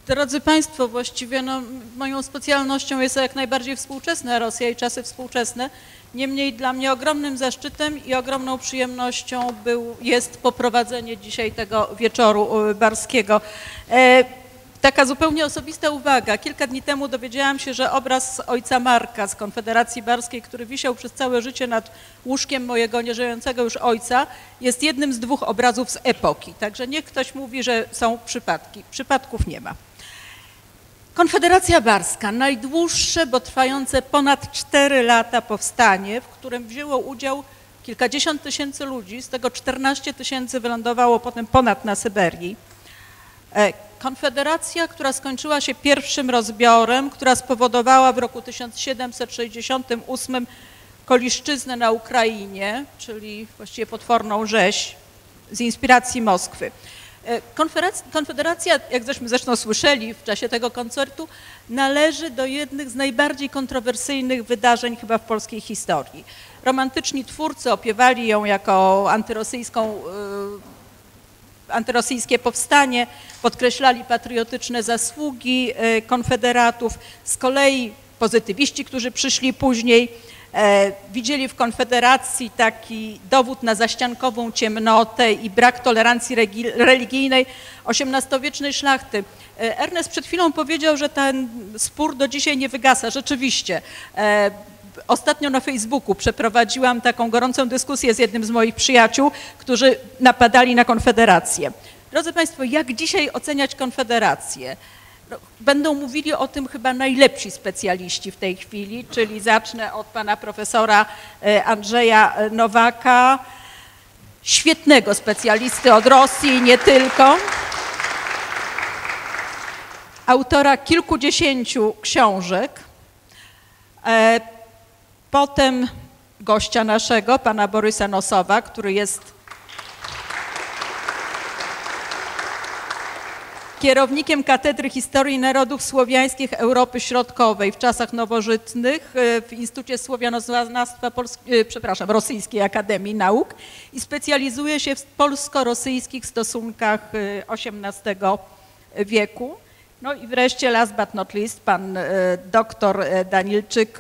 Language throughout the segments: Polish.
Drodzy Państwo, właściwie moją specjalnością jest jak najbardziej współczesna Rosja i czasy współczesne. Niemniej dla mnie ogromnym zaszczytem i ogromną przyjemnością jest poprowadzenie dzisiaj tego wieczoru barskiego. Taka zupełnie osobista uwaga. Kilka dni temu dowiedziałam się, że obraz ojca Marka z Konfederacji Barskiej, który wisiał przez całe życie nad łóżkiem mojego nieżyjącego już ojca, jest jednym z 2 obrazów z epoki. Także niech ktoś mówi, że są przypadki. Przypadków nie ma. Konfederacja Barska, najdłuższe, bo trwające ponad 4 lata powstanie, w którym wzięło udział kilkadziesiąt tysięcy ludzi, z tego 14 000 wylądowało potem ponad na Syberii. Konfederacja, która skończyła się pierwszym rozbiorem, która spowodowała w roku 1768 Koliszczyznę na Ukrainie, czyli właściwie potworną rzeź z inspiracji Moskwy. Konfederacja, jak żeśmy zresztą słyszeli w czasie tego koncertu, należy do jednych z najbardziej kontrowersyjnych wydarzeń chyba w polskiej historii. Romantyczni twórcy opiewali ją jako antyrosyjskie powstanie, podkreślali patriotyczne zasługi konfederatów. Z kolei pozytywiści, którzy przyszli później, widzieli w Konfederacji taki dowód na zaściankową ciemnotę i brak tolerancji religijnej XVIII-wiecznej szlachty. Ernest przed chwilą powiedział, że ten spór do dzisiaj nie wygasa. Rzeczywiście. Ostatnio na Facebooku przeprowadziłam taką gorącą dyskusję z jednym z moich przyjaciół, którzy napadali na Konfederację. Drodzy Państwo, jak dzisiaj oceniać Konfederację? Będą mówili o tym chyba najlepsi specjaliści w tej chwili, czyli zacznę od pana profesora Andrzeja Nowaka, świetnego specjalisty od Rosji i nie tylko, autora kilkudziesięciu książek, potem gościa naszego, pana Borysa Nosowa, który jest kierownikiem Katedry Historii Narodów Słowiańskich Europy Środkowej w czasach nowożytnych w Instytucie Słowianoznawstwa Rosyjskiej Akademii Nauk i specjalizuje się w polsko-rosyjskich stosunkach XVIII wieku. No i wreszcie last but not least pan doktor Danilczyk,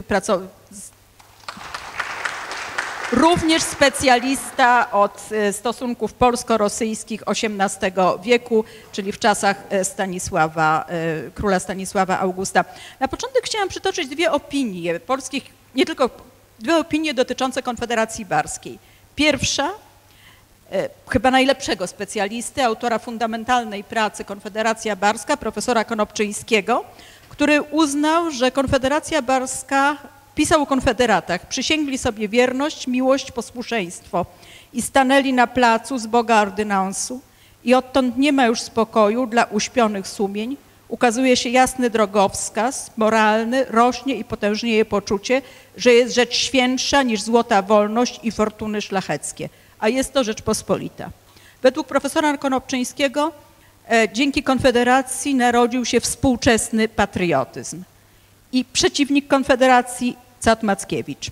również specjalista od stosunków polsko-rosyjskich XVIII wieku, czyli w czasach króla Stanisława Augusta. Na początek chciałam przytoczyć 2 opinie polskich, nie tylko 2 opinie dotyczące Konfederacji Barskiej. Pierwsza, chyba najlepszego specjalisty, autora fundamentalnej pracy Konfederacja Barska, profesora Konopczyńskiego, który uznał, że Konfederacja Barska, pisał o konfederatach, przysięgli sobie wierność, miłość, posłuszeństwo i stanęli na placu z Boga ordynansu i odtąd nie ma już spokoju dla uśpionych sumień, ukazuje się jasny drogowskaz moralny, rośnie i potężnieje poczucie, że jest rzecz świętsza niż złota wolność i fortuny szlacheckie, a jest to Rzeczpospolita. Według profesora Konopczyńskiego dzięki Konfederacji narodził się współczesny patriotyzm. I przeciwnik Konfederacji Cat Mackiewicz.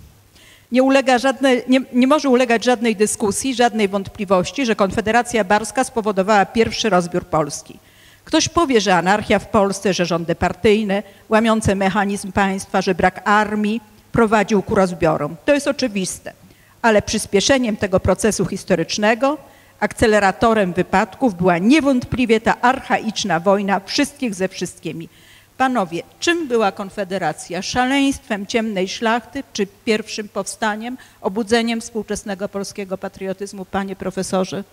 Nie może ulegać żadnej dyskusji, żadnej wątpliwości, że Konfederacja Barska spowodowała pierwszy rozbiór Polski. Ktoś powie, że anarchia w Polsce, że rządy partyjne, łamiące mechanizm państwa, że brak armii prowadził ku rozbiorom. To jest oczywiste, ale przyspieszeniem tego procesu historycznego, akceleratorem wypadków była niewątpliwie ta archaiczna wojna wszystkich ze wszystkimi. Panowie, czym była Konfederacja? Szaleństwem ciemnej szlachty, czy pierwszym powstaniem, obudzeniem współczesnego polskiego patriotyzmu? Panie profesorze.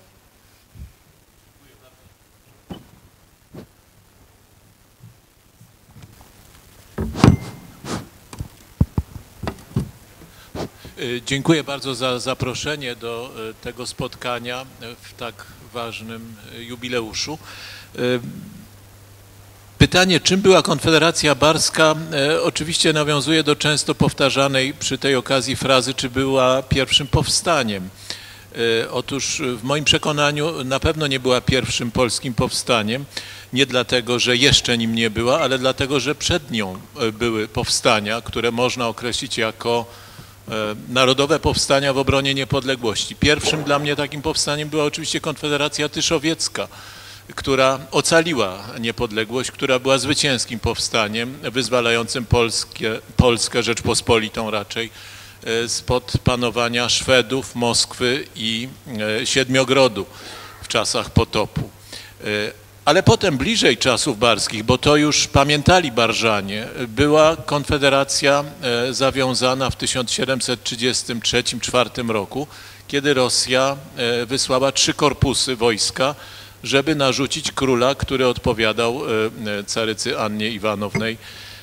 Dziękuję bardzo za zaproszenie do tego spotkania w tak ważnym jubileuszu. Pytanie, czym była Konfederacja Barska, oczywiście nawiązuje do często powtarzanej przy tej okazji frazy, czy była pierwszym powstaniem. Otóż w moim przekonaniu na pewno nie była pierwszym polskim powstaniem, nie dlatego, że jeszcze nim nie była, ale dlatego, że przed nią były powstania, które można określić jako narodowe powstania w obronie niepodległości. Pierwszym dla mnie takim powstaniem była oczywiście Konfederacja Tyszowiecka, która ocaliła niepodległość, która była zwycięskim powstaniem wyzwalającym Polskę Rzeczpospolitą raczej spod panowania Szwedów, Moskwy i Siedmiogrodu w czasach potopu. Ale potem bliżej czasów barskich, bo to już pamiętali Barżanie, była konfederacja zawiązana w 1733-4 roku, kiedy Rosja wysłała 3 korpusy wojska, żeby narzucić króla, który odpowiadał carycy Annie Iwanownej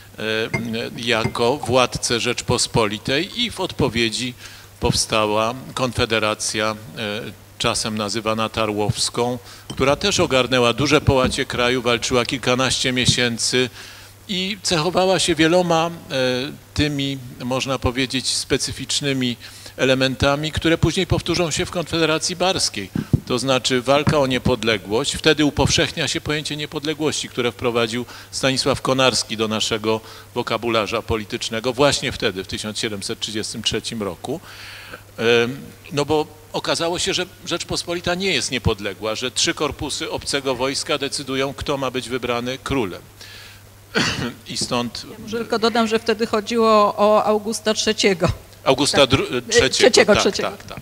jako władcę Rzeczpospolitej, i w odpowiedzi powstała konfederacja czasem nazywana Tarłowską, która też ogarnęła duże połacie kraju, walczyła kilkanaście miesięcy i cechowała się wieloma tymi, można powiedzieć, specyficznymi elementami, które później powtórzą się w Konfederacji Barskiej. To znaczy walka o niepodległość. Wtedy upowszechnia się pojęcie niepodległości, które wprowadził Stanisław Konarski do naszego wokabularza politycznego właśnie wtedy, w 1733 roku. No bo okazało się, że Rzeczpospolita nie jest niepodległa, że 3 korpusy obcego wojska decydują, kto ma być wybrany królem. I stąd... Ja może tylko dodam, że wtedy chodziło o Augusta III. Augusta III, tak.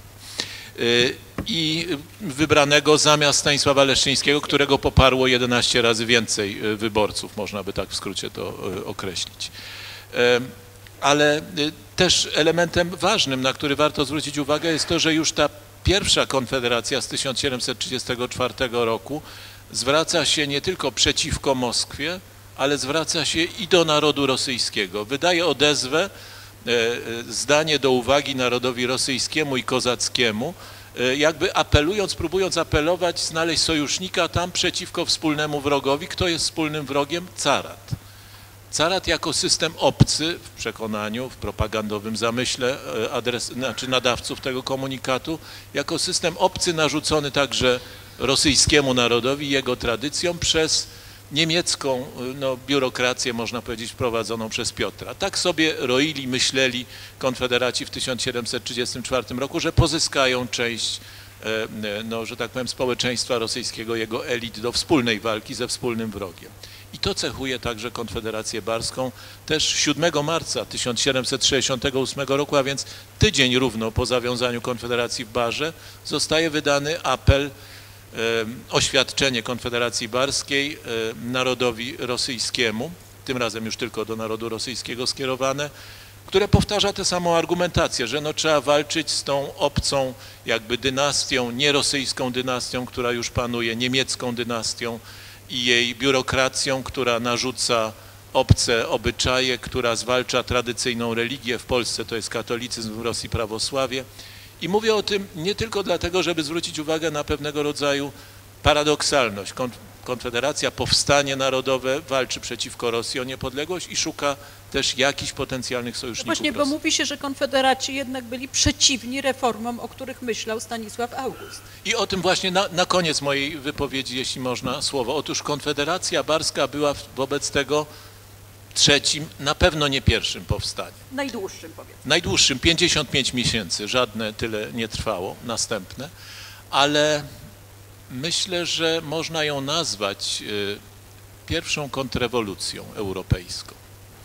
I wybranego zamiast Stanisława Leszczyńskiego, którego poparło 11 razy więcej wyborców, można by tak w skrócie to określić. Ale też elementem ważnym, na który warto zwrócić uwagę, jest to, że już ta pierwsza konfederacja z 1734 roku zwraca się nie tylko przeciwko Moskwie, ale zwraca się i do narodu rosyjskiego. Wydaje odezwę, zdanie do uwagi narodowi rosyjskiemu i kozackiemu, jakby apelując, próbując apelować, znaleźć sojusznika tam przeciwko wspólnemu wrogowi. Kto jest wspólnym wrogiem? Carat. Carat jako system obcy w przekonaniu, w propagandowym zamyśle nadawców tego komunikatu, jako system obcy narzucony także rosyjskiemu narodowi, jego tradycjom przez niemiecką biurokrację, można powiedzieć, prowadzoną przez Piotra. Tak sobie roili, myśleli konfederaci w 1734 roku, że pozyskają część, że tak powiem, społeczeństwa rosyjskiego, jego elit do wspólnej walki ze wspólnym wrogiem. I to cechuje także Konfederację Barską. Też 7 marca 1768 roku, a więc tydzień równo po zawiązaniu Konfederacji w Barze, zostaje wydany apel, oświadczenie Konfederacji Barskiej narodowi rosyjskiemu, tym razem już tylko do narodu rosyjskiego skierowane, które powtarza tę samą argumentację, że trzeba walczyć z tą obcą jakby dynastią, nierosyjską dynastią, która już panuje, niemiecką dynastią i jej biurokracją, która narzuca obce obyczaje, która zwalcza tradycyjną religię. W Polsce to jest katolicyzm, w Rosji prawosławie. I mówię o tym nie tylko dlatego, żeby zwrócić uwagę na pewnego rodzaju paradoksalność. Konfederacja, powstanie narodowe walczy przeciwko Rosji o niepodległość i szuka też jakichś potencjalnych sojuszników. Właśnie, bo mówi się, że konfederaci jednak byli przeciwni reformom, o których myślał Stanisław August. I o tym właśnie na koniec mojej wypowiedzi, jeśli można słowo. Otóż Konfederacja Barska była wobec tego 3., na pewno nie 1. powstaniem. Najdłuższym, powiedzmy. Najdłuższym, 55 miesięcy, żadne tyle nie trwało, następne, ale myślę, że można ją nazwać pierwszą kontrrewolucją europejską,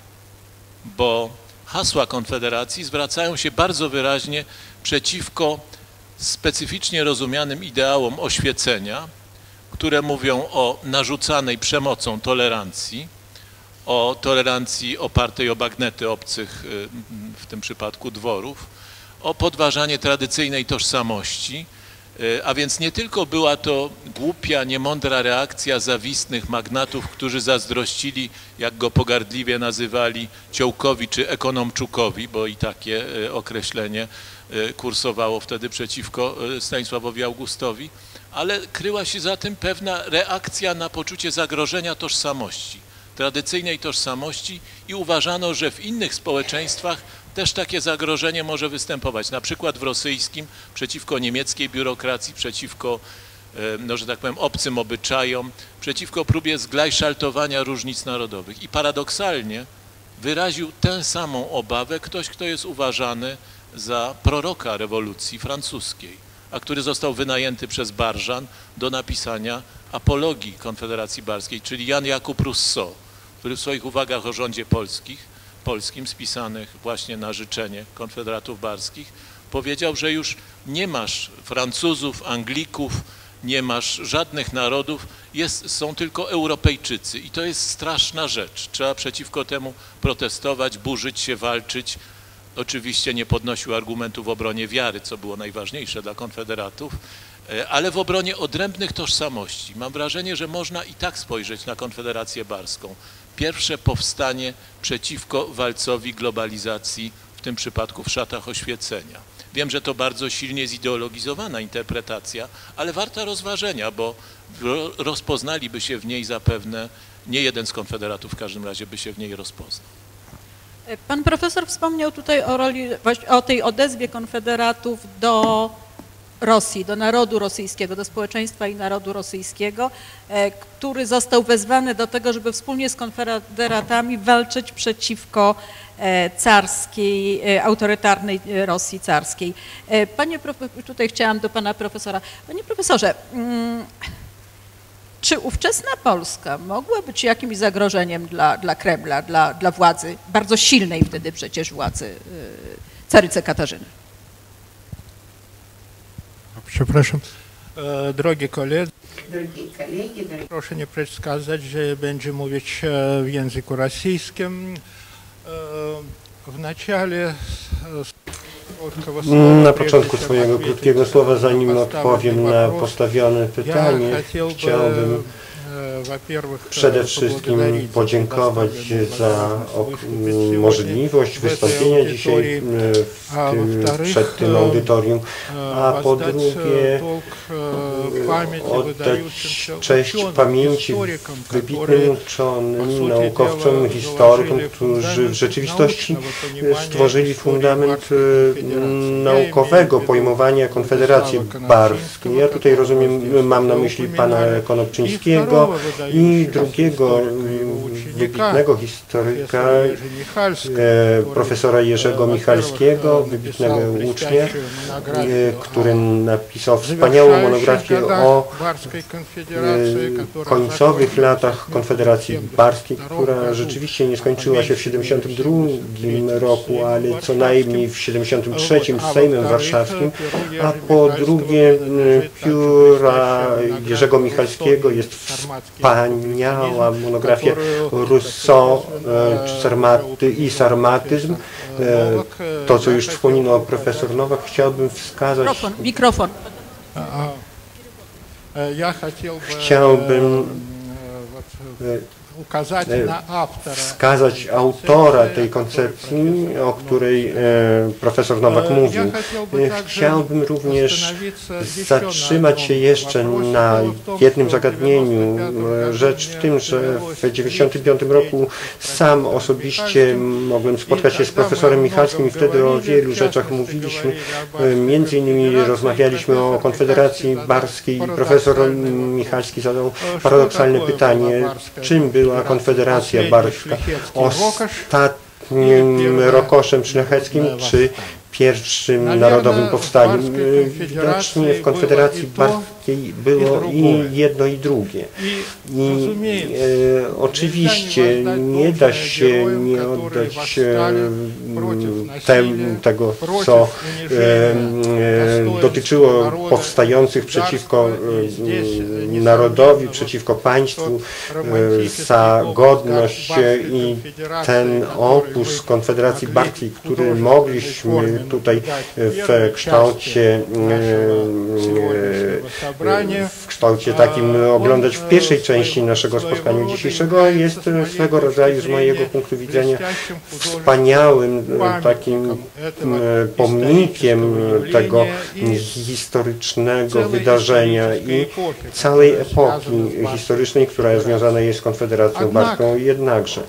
bo hasła Konfederacji zwracają się bardzo wyraźnie przeciwko specyficznie rozumianym ideałom oświecenia, które mówią o narzucanej przemocą tolerancji, o tolerancji opartej o bagnety obcych, w tym przypadku dworów, o podważanie tradycyjnej tożsamości, a więc nie tylko była to głupia, niemądra reakcja zawistnych magnatów, którzy zazdrościli, jak go pogardliwie nazywali, Ciołkowi czy Ekonomczukowi, bo i takie określenie kursowało wtedy przeciwko Stanisławowi Augustowi, ale kryła się za tym pewna reakcja na poczucie zagrożenia tożsamości, tradycyjnej tożsamości, i uważano, że w innych społeczeństwach też takie zagrożenie może występować, na przykład w rosyjskim, przeciwko niemieckiej biurokracji, przeciwko, że tak powiem, obcym obyczajom, przeciwko próbie zglajszaltowania różnic narodowych. I paradoksalnie wyraził tę samą obawę ktoś, kto jest uważany za proroka rewolucji francuskiej, a który został wynajęty przez Barżan do napisania apologii Konfederacji Barskiej, czyli Jan Jakub Rousseau, który w swoich uwagach o rządzie polskim, spisanych właśnie na życzenie konfederatów barskich, powiedział, że już nie masz Francuzów, Anglików, nie masz żadnych narodów, są tylko Europejczycy i to jest straszna rzecz. Trzeba przeciwko temu protestować, burzyć się, walczyć. Oczywiście nie podnosił argumentów w obronie wiary, co było najważniejsze dla konfederatów, ale w obronie odrębnych tożsamości. Mam wrażenie, że można i tak spojrzeć na Konfederację Barską. Pierwsze powstanie przeciwko walcowi globalizacji, w tym przypadku w szatach oświecenia. Wiem, że to bardzo silnie zideologizowana interpretacja, ale warta rozważenia, bo rozpoznaliby się w niej zapewne, nie jeden z konfederatów w każdym razie by się w niej rozpoznał. Pan profesor wspomniał tutaj o tej odezwie konfederatów do Rosji, do narodu rosyjskiego, do społeczeństwa i narodu rosyjskiego, który został wezwany do tego, żeby wspólnie z konfederatami walczyć przeciwko carskiej, autorytarnej Rosji carskiej. Tutaj chciałam do pana profesora. Panie profesorze, czy ówczesna Polska mogła być jakimś zagrożeniem dla Kremla, dla władzy, bardzo silnej wtedy przecież władzy carycy Katarzyny? Przepraszam. Drogie kolegi, proszę nie przedskazać, że będzie mówić w języku rosyjskim. Na początku swojego krótkiego słowa, zanim odpowiem na postawione pytanie, chciałbym przede wszystkim podziękować za możliwość wystąpienia dzisiaj przed tym audytorium, a po drugie oddać cześć pamięci wybitnym uczonym, naukowcom, historykom, którzy w rzeczywistości stworzyli fundament naukowego pojmowania Konfederacji Barskiej. Ja tutaj rozumiem, mam na myśli pana Konopczyńskiego i drugiego wybitnego historyka, profesora Jerzego Michalskiego, wybitnego ucznia, który napisał wspaniałą monografię o końcowych latach Konfederacji Barskiej, która rzeczywiście nie skończyła się w 1972 roku, ale co najmniej w 1973 z Sejmem Warszawskim, a po drugie pióra Jerzego Michalskiego jest wspaniała monografia Rousseau i sarmatyzm. To, co już wspominał profesor Nowak, chciałbym wskazać... Mikrofon. Chciałbym wskazać autora tej koncepcji, o której profesor Nowak mówił. Chciałbym również zatrzymać się jeszcze na jednym zagadnieniu. Rzecz w tym, że w 1995 roku sam osobiście mogłem spotkać się z profesorem Michalskim i wtedy o wielu rzeczach mówiliśmy. Między innymi rozmawialiśmy o Konfederacji Barskiej i profesor Michalski zadał paradoksalne pytanie, czym była Konfederacja Barska, ostatnim rokoszem szlacheckim czy pierwszym narodowym powstaniem? Widocznie w Konfederacji Barskiej było i jedno i drugie. I oczywiście nie da się nie oddać tego, co dotyczyło powstających przeciwko narodowi, przeciwko państwu, za godność i ten opus Konfederacji Barskiej, który mogliśmy tutaj w kształcie takim oglądać w pierwszej części naszego spotkania dzisiejszego, jest swego rodzaju z mojego punktu widzenia wspaniałym takim pomnikiem tego historycznego wydarzenia i całej epoki historycznej, która związana jest z Konfederacją Barską. Jednakże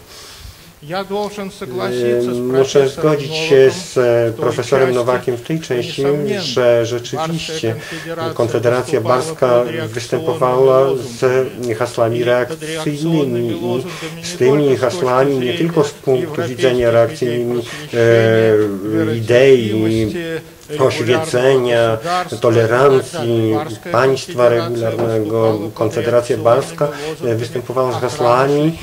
muszę zgodzić się z profesorem Nowakiem w tej części, że rzeczywiście Konfederacja Barska występowała z hasłami reakcyjnymi i z tymi hasłami nie tylko z punktu widzenia reakcyjnymi idei oświecenia, tolerancji, państwa regularnego. Konfederacja Barska występowała z hasłami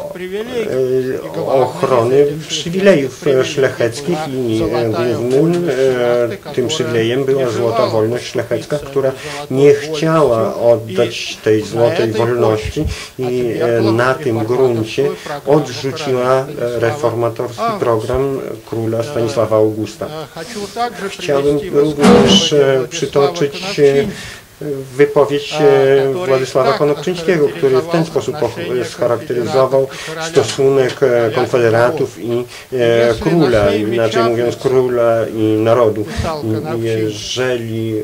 ochrony przywilejów szlacheckich i głównym tym przywilejem była złota wolność szlachecka, która nie chciała oddać tej złotej wolności i na tym gruncie odrzuciła reformatorski program króla Stanisława Augusta. Chciałbym również przytoczyć wypowiedź Władysława Konopczyńskiego, który w ten sposób scharakteryzował stosunek konfederatów i króla, inaczej mówiąc króla i narodu. Jeżeli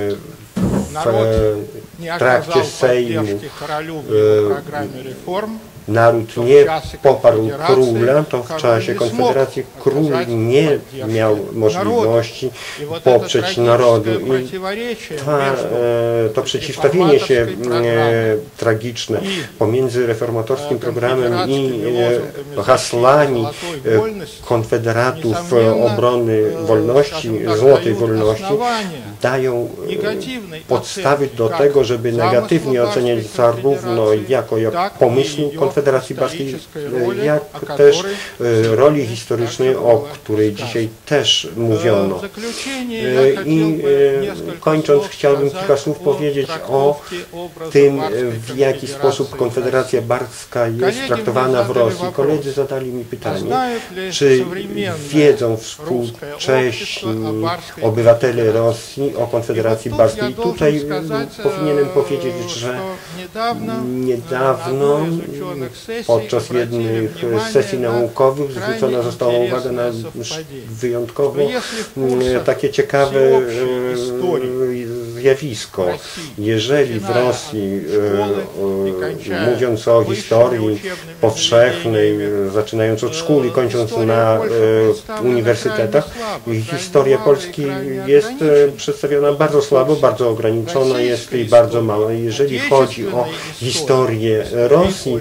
w trakcie Sejmu naród nie poparł króla, to w czasie Konfederacji król nie miał możliwości poprzeć narodu. I to przeciwstawienie się tragiczne pomiędzy reformatorskim programem i hasłami konfederatów obrony wolności, złotej wolności, dają podstawy do tego, żeby negatywnie oceniać zarówno jako pomysł Konfederacji Barskiej, jak też roli historycznej, o której dzisiaj też mówiono. I kończąc, chciałbym kilka słów powiedzieć o tym, w jaki sposób Konfederacja Barska jest traktowana w Rosji. Koledzy zadali mi pytanie, czy wiedzą współcześni obywatele Rosji o Konfederacji Barskiej. Tutaj powinienem powiedzieć, że niedawno podczas jednych sesji naukowych zwrócona została uwaga na wyjątkowo takie ciekawe zjawisko. Jeżeli w Rosji, mówiąc o historii powszechnej, zaczynając od szkół i kończąc na uniwersytetach, historia Polski jest przedstawiona bardzo słabo, bardzo ograniczona, jest jej bardzo mała. Jeżeli chodzi o historię Rosji,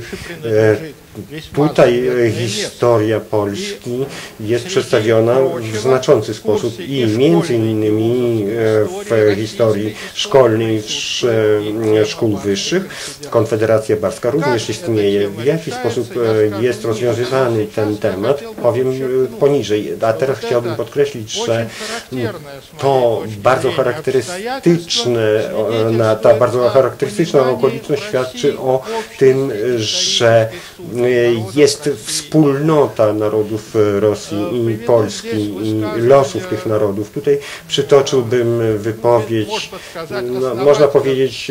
tutaj historia Polski jest przedstawiona w znaczący sposób i między innymi w historii szkolnej szkół wyższych. Konfederacja Barska również istnieje. W jaki sposób jest rozwiązywany ten temat, powiem poniżej. A teraz chciałbym podkreślić, że to bardzo ta bardzo charakterystyczna okoliczność świadczy o tym, że jest wspólnota narodów Rosji i Polski i losów tych narodów. Tutaj przytoczyłbym wypowiedź, można powiedzieć,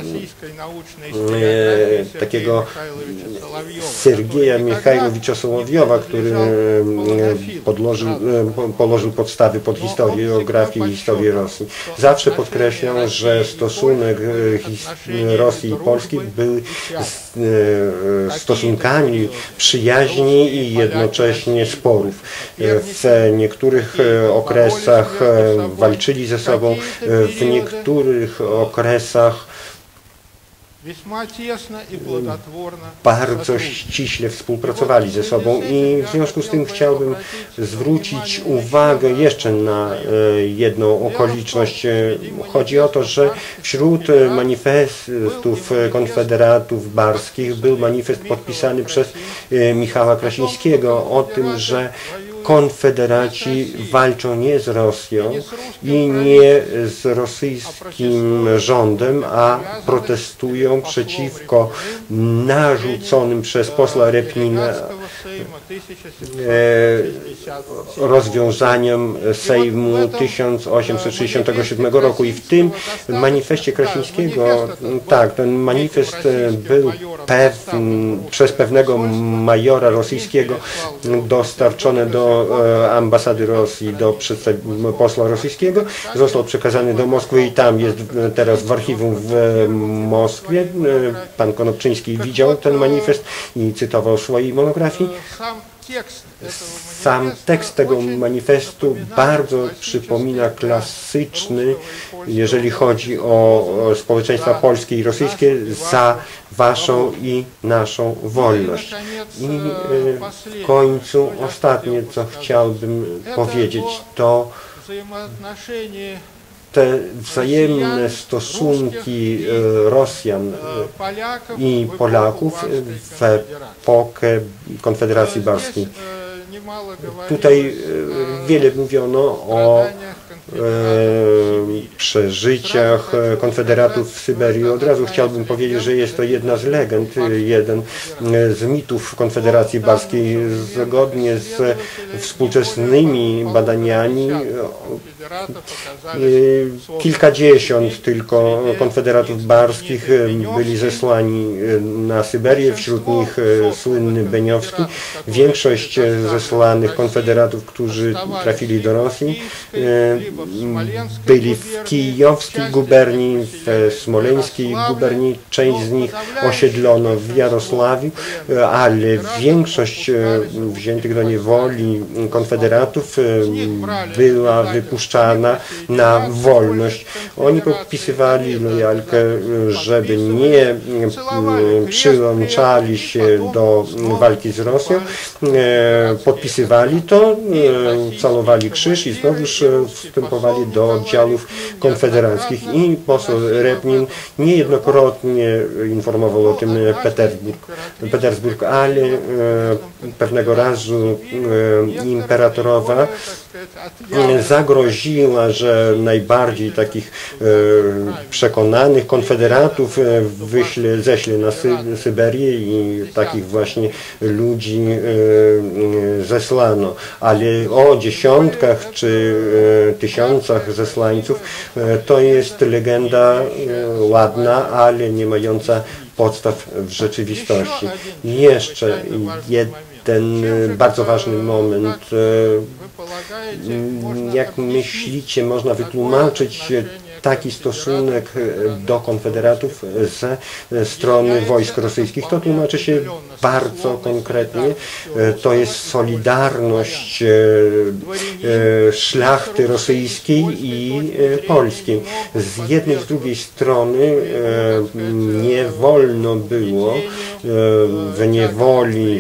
takiego Sergeja Michajlowicza Sołowiowa, który położył podstawy pod historię, geografię i historię Rosji. Zawsze podkreślał, że stosunek Rosji i Polski był stosunkami przyjaźni i jednocześnie sporów. W niektórych okresach walczyli ze sobą, w niektórych okresach bardzo ściśle współpracowali ze sobą i w związku z tym chciałbym zwrócić uwagę jeszcze na jedną okoliczność. Chodzi o to, że wśród manifestów konfederatów barskich był manifest podpisany przez Michała Krasińskiego o tym, że konfederaci walczą nie z Rosją i nie z rosyjskim rządem, a protestują przeciwko narzuconym przez posła Repnina rozwiązaniom Sejmu 1867 roku. I w tym manifestie Krasińskiego, tak, ten manifest był przez pewnego majora rosyjskiego dostarczony do ambasady Rosji, do posła rosyjskiego, został przekazany do Moskwy i tam jest teraz w archiwum w Moskwie. Pan Konopczyński widział ten manifest i cytował w swojej monografii. Sam tekst tego manifestu bardzo przypomina klasyczny, jeżeli chodzi o społeczeństwa polskie i rosyjskie, za waszą i naszą wolność. I w końcu ostatnie, co chciałbym powiedzieć, to te wzajemne stosunki Rosjan i Polaków w epokę Konfederacji Barskiej. Tutaj wiele mówiono o przeżyciach konfederatów w Syberii. Od razu chciałbym powiedzieć, że jest to jedna z legend, jeden z mitów Konfederacji Barskiej. Zgodnie z współczesnymi badaniami kilkadziesiąt tylko konfederatów barskich byli zesłani na Syberię, wśród nich słynny Beniowski. Większość zesłanych konfederatów, którzy trafili do Rosji, byli w kijowskiej guberni, w smoleńskiej guberni, część z nich osiedlono w Jarosławiu, ale większość wziętych do niewoli konfederatów była wypuszczana na wolność. Oni podpisywali lojalkę, żeby nie przyłączali się do walki z Rosją. Podpisywali to, calowali krzyż i znowuż wstępowali do oddziałów konfederackich. I poseł Repnin niejednokrotnie informował o tym Petersburg, ale pewnego razu imperatorowa zagroziła, że najbardziej takich przekonanych konfederatów ześle na Syberię i takich właśnie ludzi zesłano. Ale o dziesiątkach czy tysiącach zesłańców to jest legenda ładna, ale nie mająca podstaw w rzeczywistości. Jeszcze jeden bardzo ważny moment. Jak myślicie, można wytłumaczyć taki stosunek do konfederatów ze strony wojsk rosyjskich? To tłumaczy się bardzo konkretnie. To jest solidarność szlachty rosyjskiej i polskiej. Z jednej i z drugiej strony nie wolno było w niewoli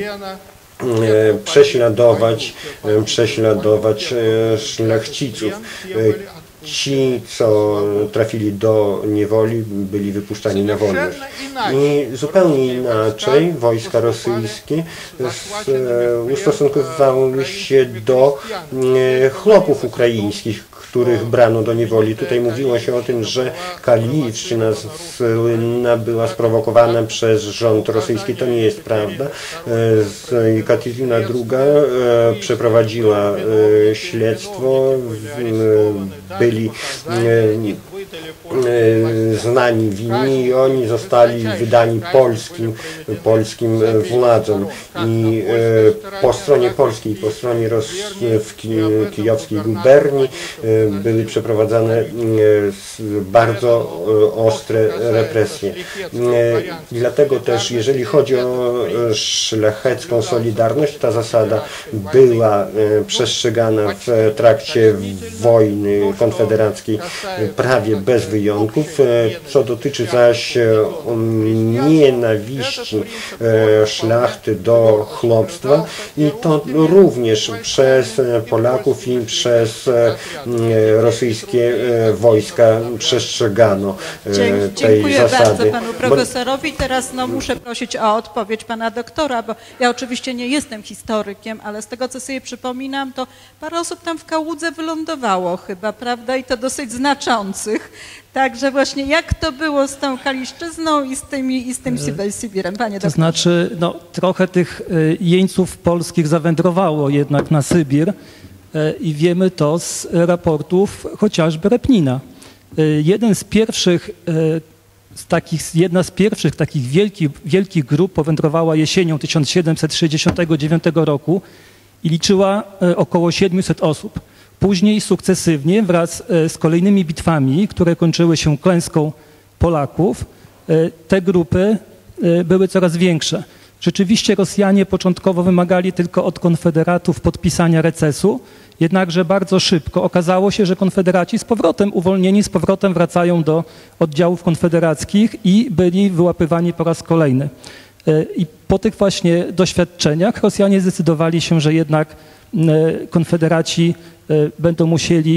prześladować szlachciców. Ci, co trafili do niewoli, byli wypuszczani na wolność. I zupełnie inaczej wojska rosyjskie ustosunkowywały się do chłopów ukraińskich, których brano do niewoli. Tutaj mówiło się o tym, że Kalijowszczyna słynna była sprowokowana przez rząd rosyjski. To nie jest prawda. Katarzyna II przeprowadziła śledztwo, byli znani winni i oni zostali wydani polskim władzom. I po stronie polskiej, po stronie w kijowskiej guberni były przeprowadzane bardzo ostre represje. Dlatego też, jeżeli chodzi o szlachecką solidarność, ta zasada była przestrzegana w trakcie wojny konfederackiej prawie bez wyjątków. Co dotyczy zaś nienawiści szlachty do chłopstwa, i to również przez Polaków i przez rosyjskie wojska przestrzegano tej Dziękuję zasady. bardzo panu profesorowi. Teraz muszę prosić o odpowiedź pana doktora, bo ja oczywiście nie jestem historykiem, ale z tego, co sobie przypominam, to parę osób tam w Kałudze wylądowało chyba, prawda? I to dosyć znaczących. Także właśnie jak to było z tą Kaliszczyzną i z tym Sybirem, panie doktorze? To znaczy, no, trochę tych jeńców polskich zawędrowało jednak na Sybir i wiemy to z raportów chociażby Repnina. Jedna z pierwszych takich wielkich grup powędrowała jesienią 1769 roku i liczyła około 700 osób. Później sukcesywnie wraz z kolejnymi bitwami, które kończyły się klęską Polaków, te grupy były coraz większe. Rzeczywiście Rosjanie początkowo wymagali tylko od konfederatów podpisania recesu, jednakże bardzo szybko okazało się, że konfederaci z powrotem uwolnieni, z powrotem wracają do oddziałów konfederackich i byli wyłapywani po raz kolejny. I po tych właśnie doświadczeniach Rosjanie zdecydowali się, że jednak konfederaci będą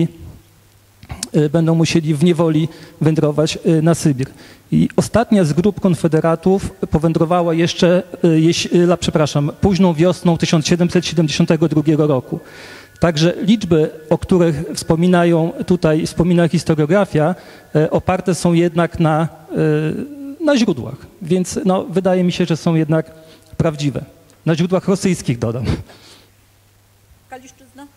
musieli w niewoli wędrować na Sybir. I ostatnia z grup konfederatów powędrowała jeszcze, późną wiosną 1772 roku. Także liczby, o których wspomina historiografia, oparte są jednak na źródłach, więc no, wydaje mi się, że są jednak prawdziwe. Na źródłach rosyjskich, dodam. Kaliszczyzna?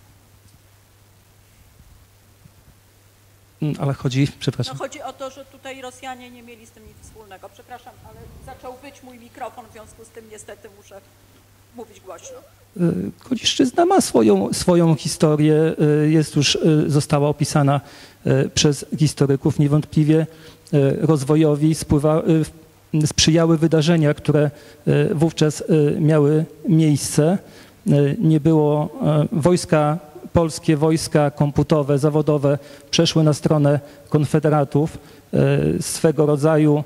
Ale przepraszam. No chodzi o to, że tutaj Rosjanie nie mieli z tym nic wspólnego. Przepraszam, ale zaczął być mój mikrofon, w związku z tym niestety muszę mówić głośno. Koliszczyzna ma swoją historię, została opisana przez historyków. Niewątpliwie rozwojowi sprzyjały wydarzenia, które wówczas miały miejsce. Nie było polskie wojska komputowe, zawodowe przeszły na stronę konfederatów. Swego rodzaju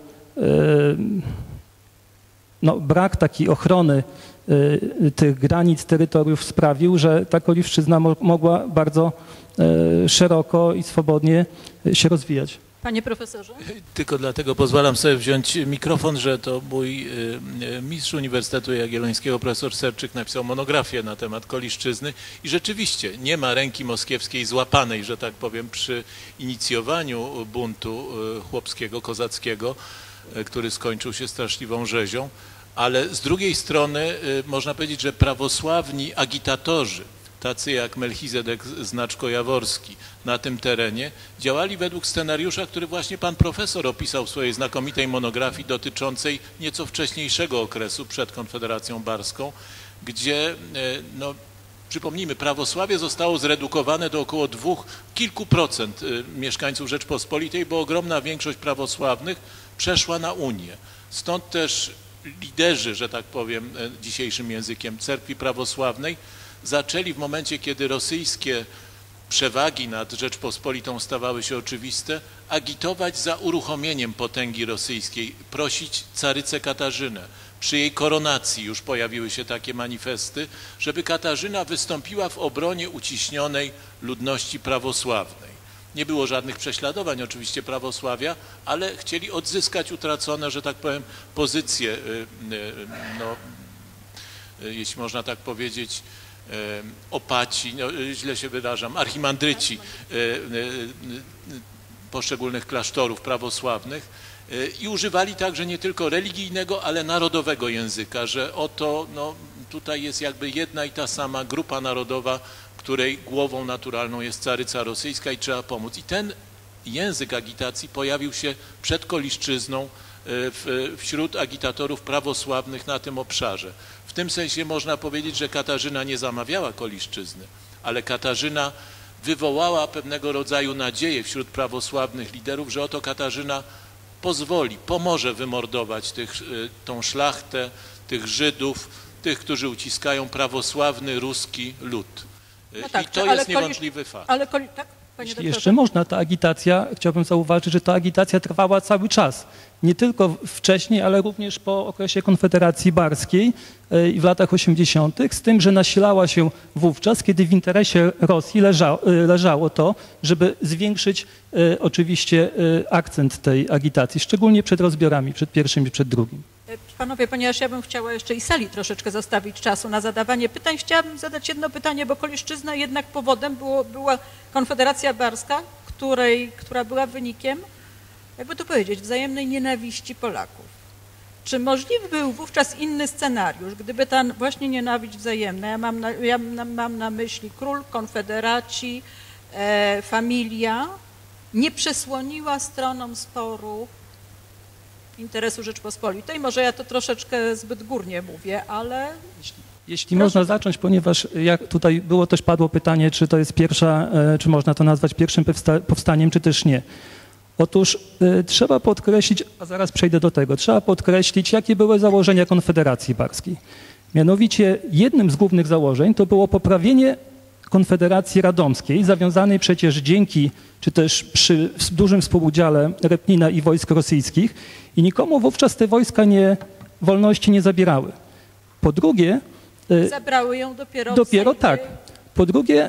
brak takiej ochrony tych granic, terytoriów sprawił, że ta Koliszczyzna mogła bardzo szeroko i swobodnie się rozwijać. Panie profesorze? Tylko dlatego pozwalam sobie wziąć mikrofon, że to mój mistrz Uniwersytetu Jagiellońskiego, profesor Serczyk, napisał monografię na temat Koliszczyzny i rzeczywiście nie ma ręki moskiewskiej złapanej, że tak powiem, przy inicjowaniu buntu chłopskiego, kozackiego, który skończył się straszliwą rzezią, ale z drugiej strony można powiedzieć, że prawosławni agitatorzy, tacy jak Melchizedek Znaczko-Jaworski na tym terenie, działali według scenariusza, który właśnie pan profesor opisał w swojej znakomitej monografii dotyczącej nieco wcześniejszego okresu przed Konfederacją Barską, gdzie, przypomnijmy, prawosławie zostało zredukowane do około kilku procent mieszkańców Rzeczpospolitej, bo ogromna większość prawosławnych przeszła na Unię. Stąd też liderzy, że tak powiem dzisiejszym językiem, cerkwi prawosławnej zaczęli w momencie, kiedy rosyjskie przewagi nad Rzeczpospolitą stawały się oczywiste, agitować za uruchomieniem potęgi rosyjskiej, prosić carycę Katarzynę. Przy jej koronacji już pojawiły się takie manifesty, żeby Katarzyna wystąpiła w obronie uciśnionej ludności prawosławnej. Nie było żadnych prześladowań oczywiście prawosławia, ale chcieli odzyskać utracone, że tak powiem, pozycje, jeśli można tak powiedzieć, opaci, źle się wyrażam, archimandryci poszczególnych klasztorów prawosławnych i używali także nie tylko religijnego, ale narodowego języka, że oto tutaj jest jakby jedna i ta sama grupa narodowa, której głową naturalną jest caryca rosyjska i trzeba pomóc. I ten język agitacji pojawił się przed Koliszczyzną wśród agitatorów prawosławnych na tym obszarze. W tym sensie można powiedzieć, że Katarzyna nie zamawiała Koliszczyzny, ale Katarzyna wywołała pewnego rodzaju nadzieję wśród prawosławnych liderów, że oto Katarzyna pomoże wymordować tą szlachtę, tych Żydów, tych, którzy uciskają prawosławny ruski lud. No tak, i to jest niewątpliwy fakt. Ale tak? Jeśli jeszcze można, ta agitacja, chciałbym zauważyć, że ta agitacja trwała cały czas. Nie tylko wcześniej, ale również po okresie Konfederacji Barskiej i w latach 80., z tym, że nasilała się wówczas, kiedy w interesie Rosji leżało to, żeby zwiększyć oczywiście akcent tej agitacji, szczególnie przed rozbiorami, przed pierwszym i przed drugim. Panowie, ponieważ ja bym chciała jeszcze i sali troszeczkę zostawić czasu na zadawanie pytań, chciałabym zadać jedno pytanie, bo Koliszczyzna jednak powodem była Konfederacja Barska, która była wynikiem, jakby to powiedzieć, wzajemnej nienawiści Polaków. Czy możliwy był wówczas inny scenariusz, gdyby ta właśnie nienawiść wzajemna, ja mam na myśli król, konfederaci, familia, nie przesłoniła stronom sporu interesu Rzeczpospolitej? Może ja to troszeczkę zbyt górnie mówię, ale... Jeśli można zacząć, ponieważ tutaj padło pytanie, czy to jest czy można to nazwać pierwszym powstaniem, czy też nie. Otóż trzeba podkreślić, a zaraz przejdę do tego, trzeba podkreślić, jakie były założenia Konfederacji Barskiej. Mianowicie jednym z głównych założeń to było poprawienie Konfederacji Radomskiej, zawiązanej przecież czy też przy dużym współudziale Repnina i wojsk rosyjskich i nikomu wówczas te wojska wolności nie zabierały. Po drugie... Zabrały ją dopiero tak. Po drugie,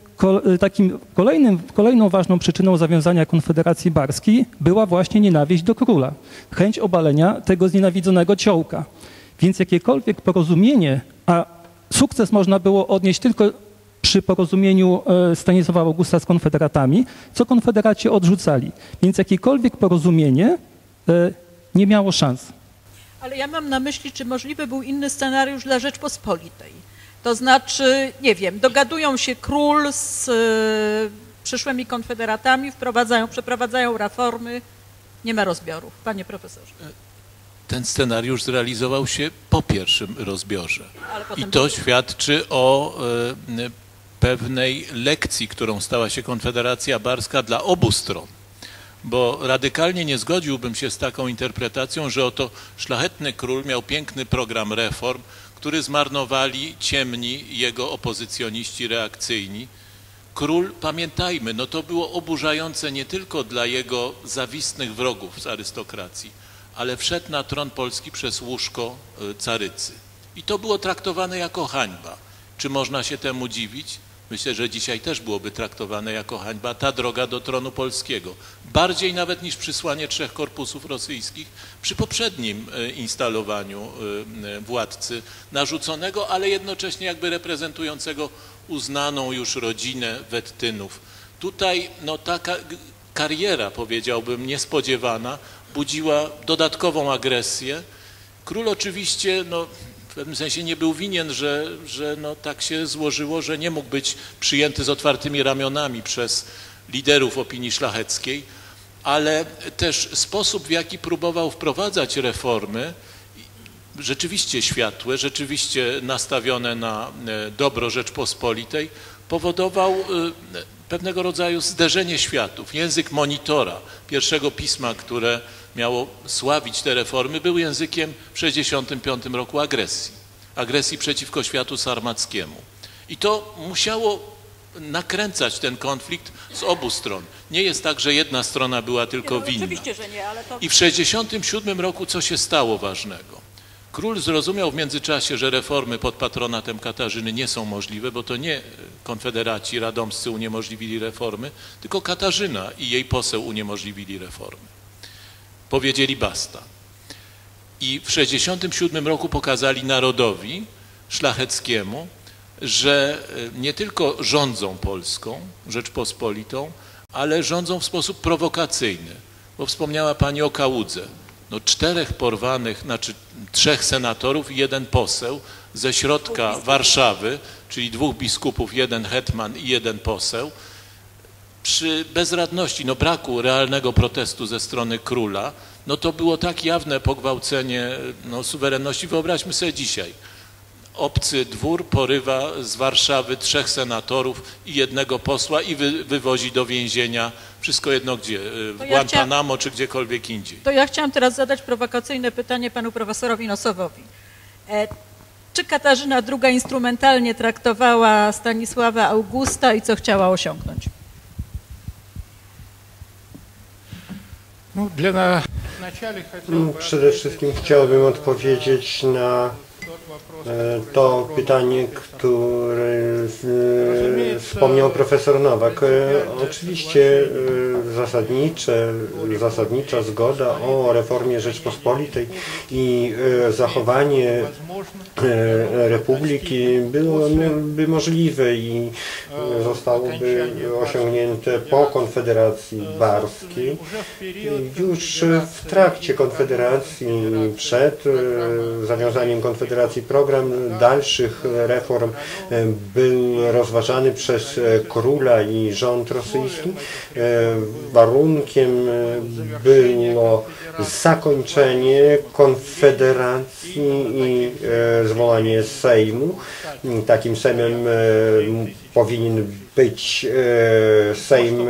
kolejną ważną przyczyną zawiązania Konfederacji Barskiej była właśnie nienawiść do króla, chęć obalenia tego znienawidzonego ciołka. Więc jakiekolwiek porozumienie, a sukces można było odnieść tylko przy porozumieniu Stanisława Augusta z konfederatami, co konfederaci odrzucali. Więc jakiekolwiek porozumienie nie miało szans. Ale ja mam na myśli, czy możliwy był inny scenariusz dla Rzeczpospolitej. To znaczy, nie wiem, dogadują się król z przyszłymi konfederatami, przeprowadzają reformy, nie ma rozbiorów. Panie profesorze. Ten scenariusz zrealizował się po pierwszym rozbiorze. I to świadczy o pewnej lekcji, którą stała się Konfederacja Barska dla obu stron. Bo radykalnie nie zgodziłbym się z taką interpretacją, że oto szlachetny król miał piękny program reform, który zmarnowali ciemni jego opozycjoniści reakcyjni. Król, pamiętajmy, no to było oburzające nie tylko dla jego zawistnych wrogów z arystokracji, ale wszedł na tron Polski przez łóżko carycy. I to było traktowane jako hańba. Czy można się temu dziwić? Myślę, że dzisiaj też byłoby traktowane jako hańba ta droga do tronu polskiego. Bardziej nawet niż przysłanie 3 korpusów rosyjskich przy poprzednim instalowaniu władcy narzuconego, ale jednocześnie jakby reprezentującego uznaną już rodzinę Wettynów. Tutaj no, taka kariera, powiedziałbym, niespodziewana, budziła dodatkową agresję. Król oczywiście no, w pewnym sensie nie był winien, że no, tak się złożyło, że nie mógł być przyjęty z otwartymi ramionami przez liderów opinii szlacheckiej, ale też sposób, w jaki próbował wprowadzać reformy, rzeczywiście światłe, rzeczywiście nastawione na dobro Rzeczpospolitej, powodował pewnego rodzaju zderzenie światów. Język Monitora, pierwszego pisma, które miało sławić te reformy, był językiem w 1965 roku agresji. Agresji przeciwko światu sarmackiemu. I to musiało nakręcać ten konflikt z obu stron. Nie jest tak, że jedna strona była tylko winna. Oczywiście, że nie, ale to... I w 1967 roku co się stało ważnego? Król zrozumiał w międzyczasie, że reformy pod patronatem Katarzyny nie są możliwe, bo to nie konfederaci radomscy uniemożliwili reformy, tylko Katarzyna i jej poseł uniemożliwili reformy. Powiedzieli basta. I w 1967 roku pokazali narodowi szlacheckiemu, że nie tylko rządzą Polską, Rzeczpospolitą, ale rządzą w sposób prowokacyjny. Bo wspomniała pani o Kałudze. No 4 porwanych, znaczy 3 senatorów i 1 poseł ze środka Warszawy, czyli 2 biskupów, 1 hetman i 1 poseł, przy bezradności, no braku realnego protestu ze strony króla, no to było tak jawne pogwałcenie no, suwerenności. Wyobraźmy sobie dzisiaj. Obcy dwór porywa z Warszawy 3 senatorów i 1 posła i wywozi do więzienia, wszystko jedno gdzie, w Guantanamo czy gdziekolwiek indziej. To ja chciałam teraz zadać prowokacyjne pytanie panu profesorowi Nosowowi. Czy Katarzyna II instrumentalnie traktowała Stanisława Augusta i co chciała osiągnąć? Przede wszystkim chciałbym odpowiedzieć na to pytanie, które wspomniał profesor Nowak. Oczywiście zasadnicza zgoda o reformie Rzeczpospolitej i zachowanie republiki byłoby możliwe i zostałoby osiągnięte po Konfederacji Barskiej. Już w trakcie Konfederacji, przed zawiązaniem Konfederacji, program dalszych reform był rozważany przez króla i rząd rosyjski. Warunkiem było zakończenie Konfederacji i zwołanie Sejmu. Takim Sejmem powinien być Sejm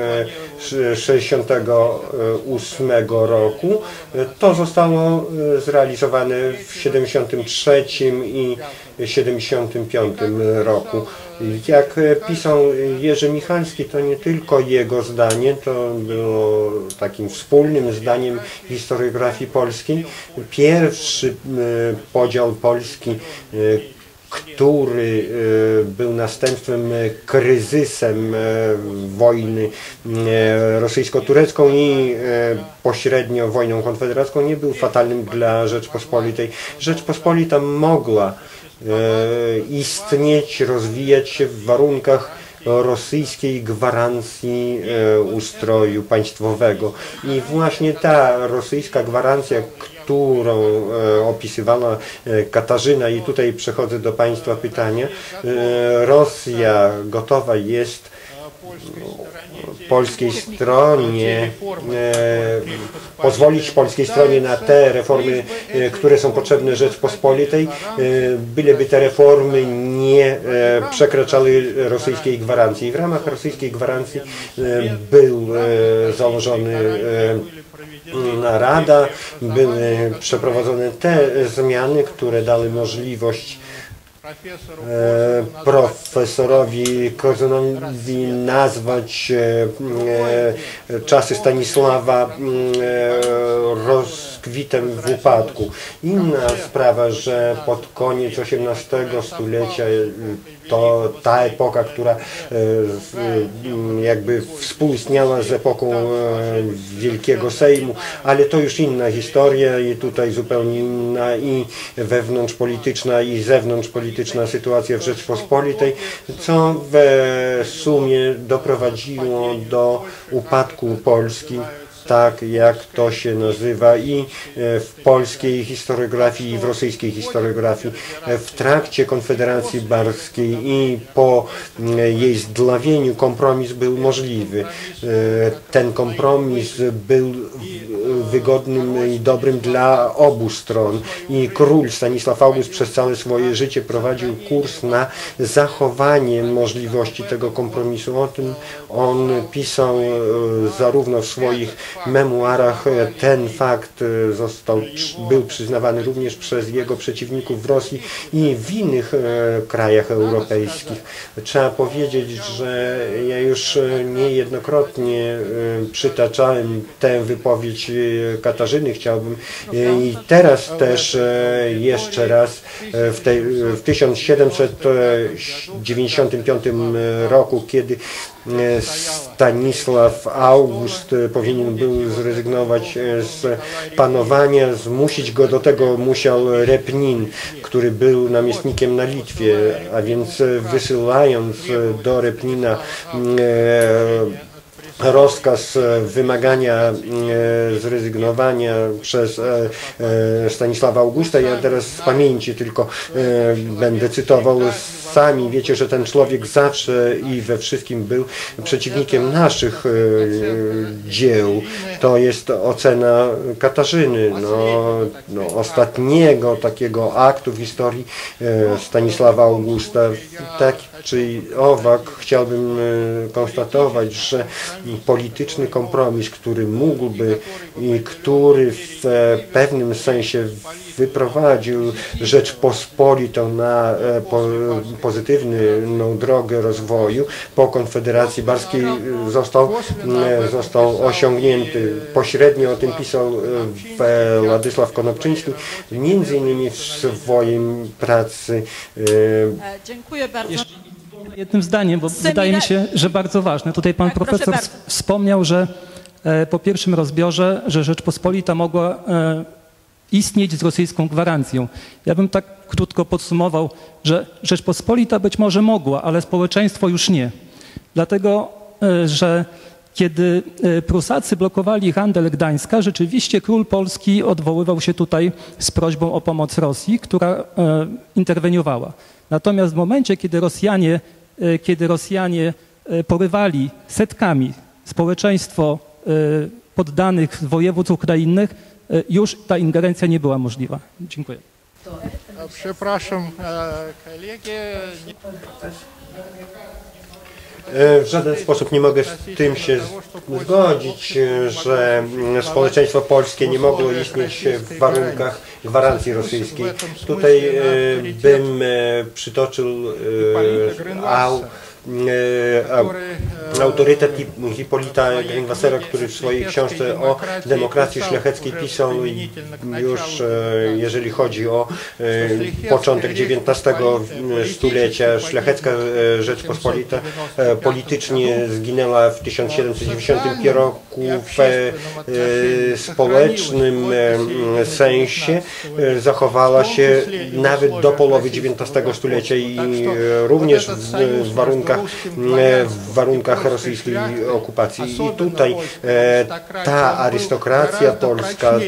1968 roku. To zostało zrealizowane w 1973 i 1975 roku. Jak pisał Jerzy Michalski, to nie tylko jego zdanie, to było takim wspólnym zdaniem historiografii polskiej. Pierwszy podział Polski który był następstwem kryzysem wojny rosyjsko-turecką i pośrednio wojną konfederacką, nie był fatalnym dla Rzeczpospolitej. Rzeczpospolita mogła istnieć, rozwijać się w warunkach rosyjskiej gwarancji ustroju państwowego. I właśnie ta rosyjska gwarancja, którą opisywała Katarzyna, i tutaj przechodzę do Państwa pytania, Rosja gotowa jest polskiej stronie pozwolić polskiej stronie na te reformy, które są potrzebne Rzeczpospolitej, byleby te reformy nie przekraczały rosyjskiej gwarancji. W ramach rosyjskiej gwarancji był założony rada, były przeprowadzone te zmiany, które dały możliwość profesorowi Korzunowi nazwać czasy Stanisława rozkwitem w upadku. Inna sprawa, że pod koniec XVIII stulecia to ta epoka, która jakby współistniała z epoką Wielkiego Sejmu, ale to już inna historia i tutaj zupełnie inna i wewnątrzpolityczna i zewnątrzpolityczna sytuacja w Rzeczpospolitej, co w sumie doprowadziło do upadku Polski, tak jak to się nazywa i w polskiej historiografii i w rosyjskiej historiografii. W trakcie Konfederacji Barskiej i po jej zdlawieniu kompromis był możliwy. Ten kompromis był wygodnym i dobrym dla obu stron i król Stanisław August przez całe swoje życie prowadził kurs na zachowanie możliwości tego kompromisu. O tym on pisał zarówno w swoich memuarach. Ten fakt był przyznawany również przez jego przeciwników w Rosji i w innych krajach europejskich. Trzeba powiedzieć, że ja już niejednokrotnie przytaczałem tę wypowiedź Katarzyny. Chciałbym i teraz też jeszcze raz w 1795 roku, kiedy Stanisław August powinien był zrezygnować z panowania, zmusić go do tego musiał Repnin, który był namiestnikiem na Litwie, a więc wysyłając do Repnina rozkaz wymagania zrezygnowania przez Stanisława Augusta. Ja teraz z pamięci tylko będę cytował. Sami wiecie, że ten człowiek zawsze i we wszystkim był przeciwnikiem naszych dzieł. To jest ocena Katarzyny, ostatniego takiego aktu w historii Stanisława Augusta. Tak czy owak chciałbym konstatować, że polityczny kompromis, który mógłby i który w pewnym sensie wyprowadził Rzeczpospolitą na pozytywną drogę rozwoju po Konfederacji Barskiej został osiągnięty. Pośrednio o tym pisał Władysław Konopczyński, między innymi w swojej pracy. Dziękuję bardzo. Jednym zdaniem, bo wydaje mi się, że bardzo ważne. Tutaj pan profesor wspomniał, że po pierwszym rozbiorze, że Rzeczpospolita mogła istnieć z rosyjską gwarancją. Ja bym tak krótko podsumował, że Rzeczpospolita być może mogła, ale społeczeństwo już nie. Dlatego, że kiedy Prusacy blokowali handel Gdańska, rzeczywiście król polski odwoływał się tutaj z prośbą o pomoc Rosji, która interweniowała. Natomiast w momencie, kiedy Rosjanie porywali setkami społeczeństwo poddanych województw ukrainnych, już ta ingerencja nie była możliwa. Dziękuję. Przepraszam, kolegę. W żaden sposób nie mogę z tym się zgodzić, że społeczeństwo polskie nie mogło istnieć w warunkach gwarancji rosyjskiej. Tutaj bym przytoczył autorytet Hipolita Grünwassera, który w swojej książce o demokracji szlacheckiej pisał już, jeżeli chodzi o początek XIX stulecia, szlachecka Rzeczpospolita politycznie zginęła w 1791 roku, w społecznym sensie zachowała się nawet do połowy XIX stulecia i również w warunkach rosyjskiej okupacji. I tutaj ta arystokracja polska,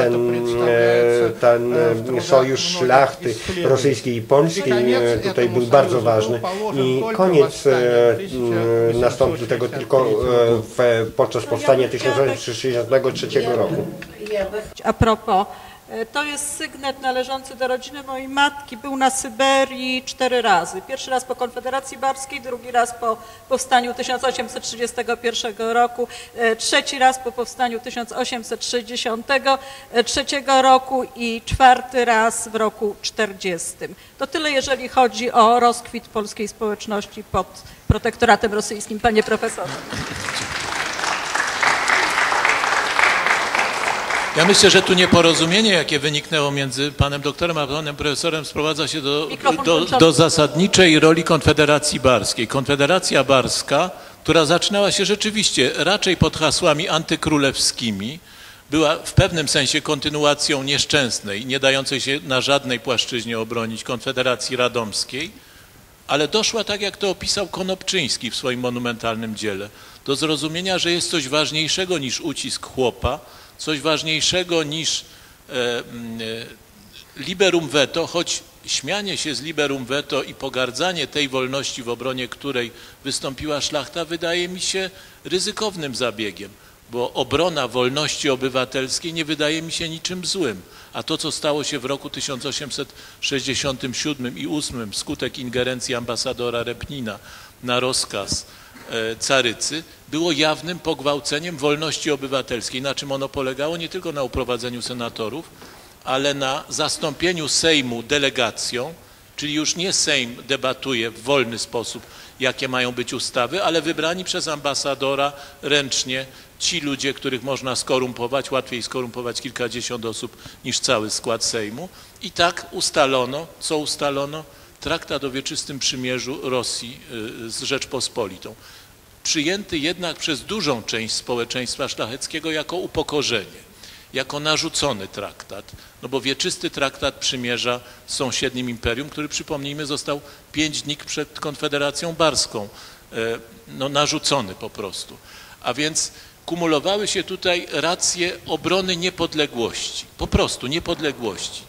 ten sojusz szlachty rosyjskiej i polskiej tutaj był bardzo ważny. I koniec nastąpił tego tylko podczas powstania 1863 roku. A propos, to jest sygnet należący do rodziny mojej matki. Był na Syberii 4 razy. Pierwszy raz po Konfederacji Barskiej, drugi raz po powstaniu 1831 roku, trzeci raz po powstaniu 1863 roku i 4. raz w roku 40. To tyle, jeżeli chodzi o rozkwit polskiej społeczności pod protektoratem rosyjskim. Panie profesorze. Ja myślę, że tu nieporozumienie, jakie wyniknęło między panem doktorem a panem profesorem, sprowadza się do zasadniczej roli Konfederacji Barskiej. Konfederacja Barska, która zaczynała się rzeczywiście raczej pod hasłami antykrólewskimi, była w pewnym sensie kontynuacją nieszczęsnej, nie dającej się na żadnej płaszczyźnie obronić Konfederacji Radomskiej, ale doszła, tak jak to opisał Konopczyński w swoim monumentalnym dziele, do zrozumienia, że jest coś ważniejszego niż ucisk chłopa, coś ważniejszego niż liberum veto, choć śmianie się z liberum veto i pogardzanie tej wolności, w obronie której wystąpiła szlachta, wydaje mi się ryzykownym zabiegiem, bo obrona wolności obywatelskiej nie wydaje mi się niczym złym. A to, co stało się w roku 1867 i 8 wskutek ingerencji ambasadora Repnina na rozkaz carycy, było jawnym pogwałceniem wolności obywatelskiej. Na czym ono polegało? Nie tylko na uprowadzeniu senatorów, ale na zastąpieniu Sejmu delegacją, czyli już nie Sejm debatuje w wolny sposób, jakie mają być ustawy, ale wybrani przez ambasadora ręcznie ci ludzie, których można skorumpować, łatwiej skorumpować kilkadziesiąt osób niż cały skład Sejmu. I tak ustalono, co ustalono? Traktat o wieczystym przymierzu Rosji z Rzeczpospolitą. Przyjęty jednak przez dużą część społeczeństwa szlacheckiego jako upokorzenie, jako narzucony traktat, no bo wieczysty traktat przymierza z sąsiednim imperium, który, przypomnijmy, został 5 dni przed Konfederacją Barską, no narzucony po prostu. A więc kumulowały się tutaj racje obrony niepodległości, po prostu niepodległości.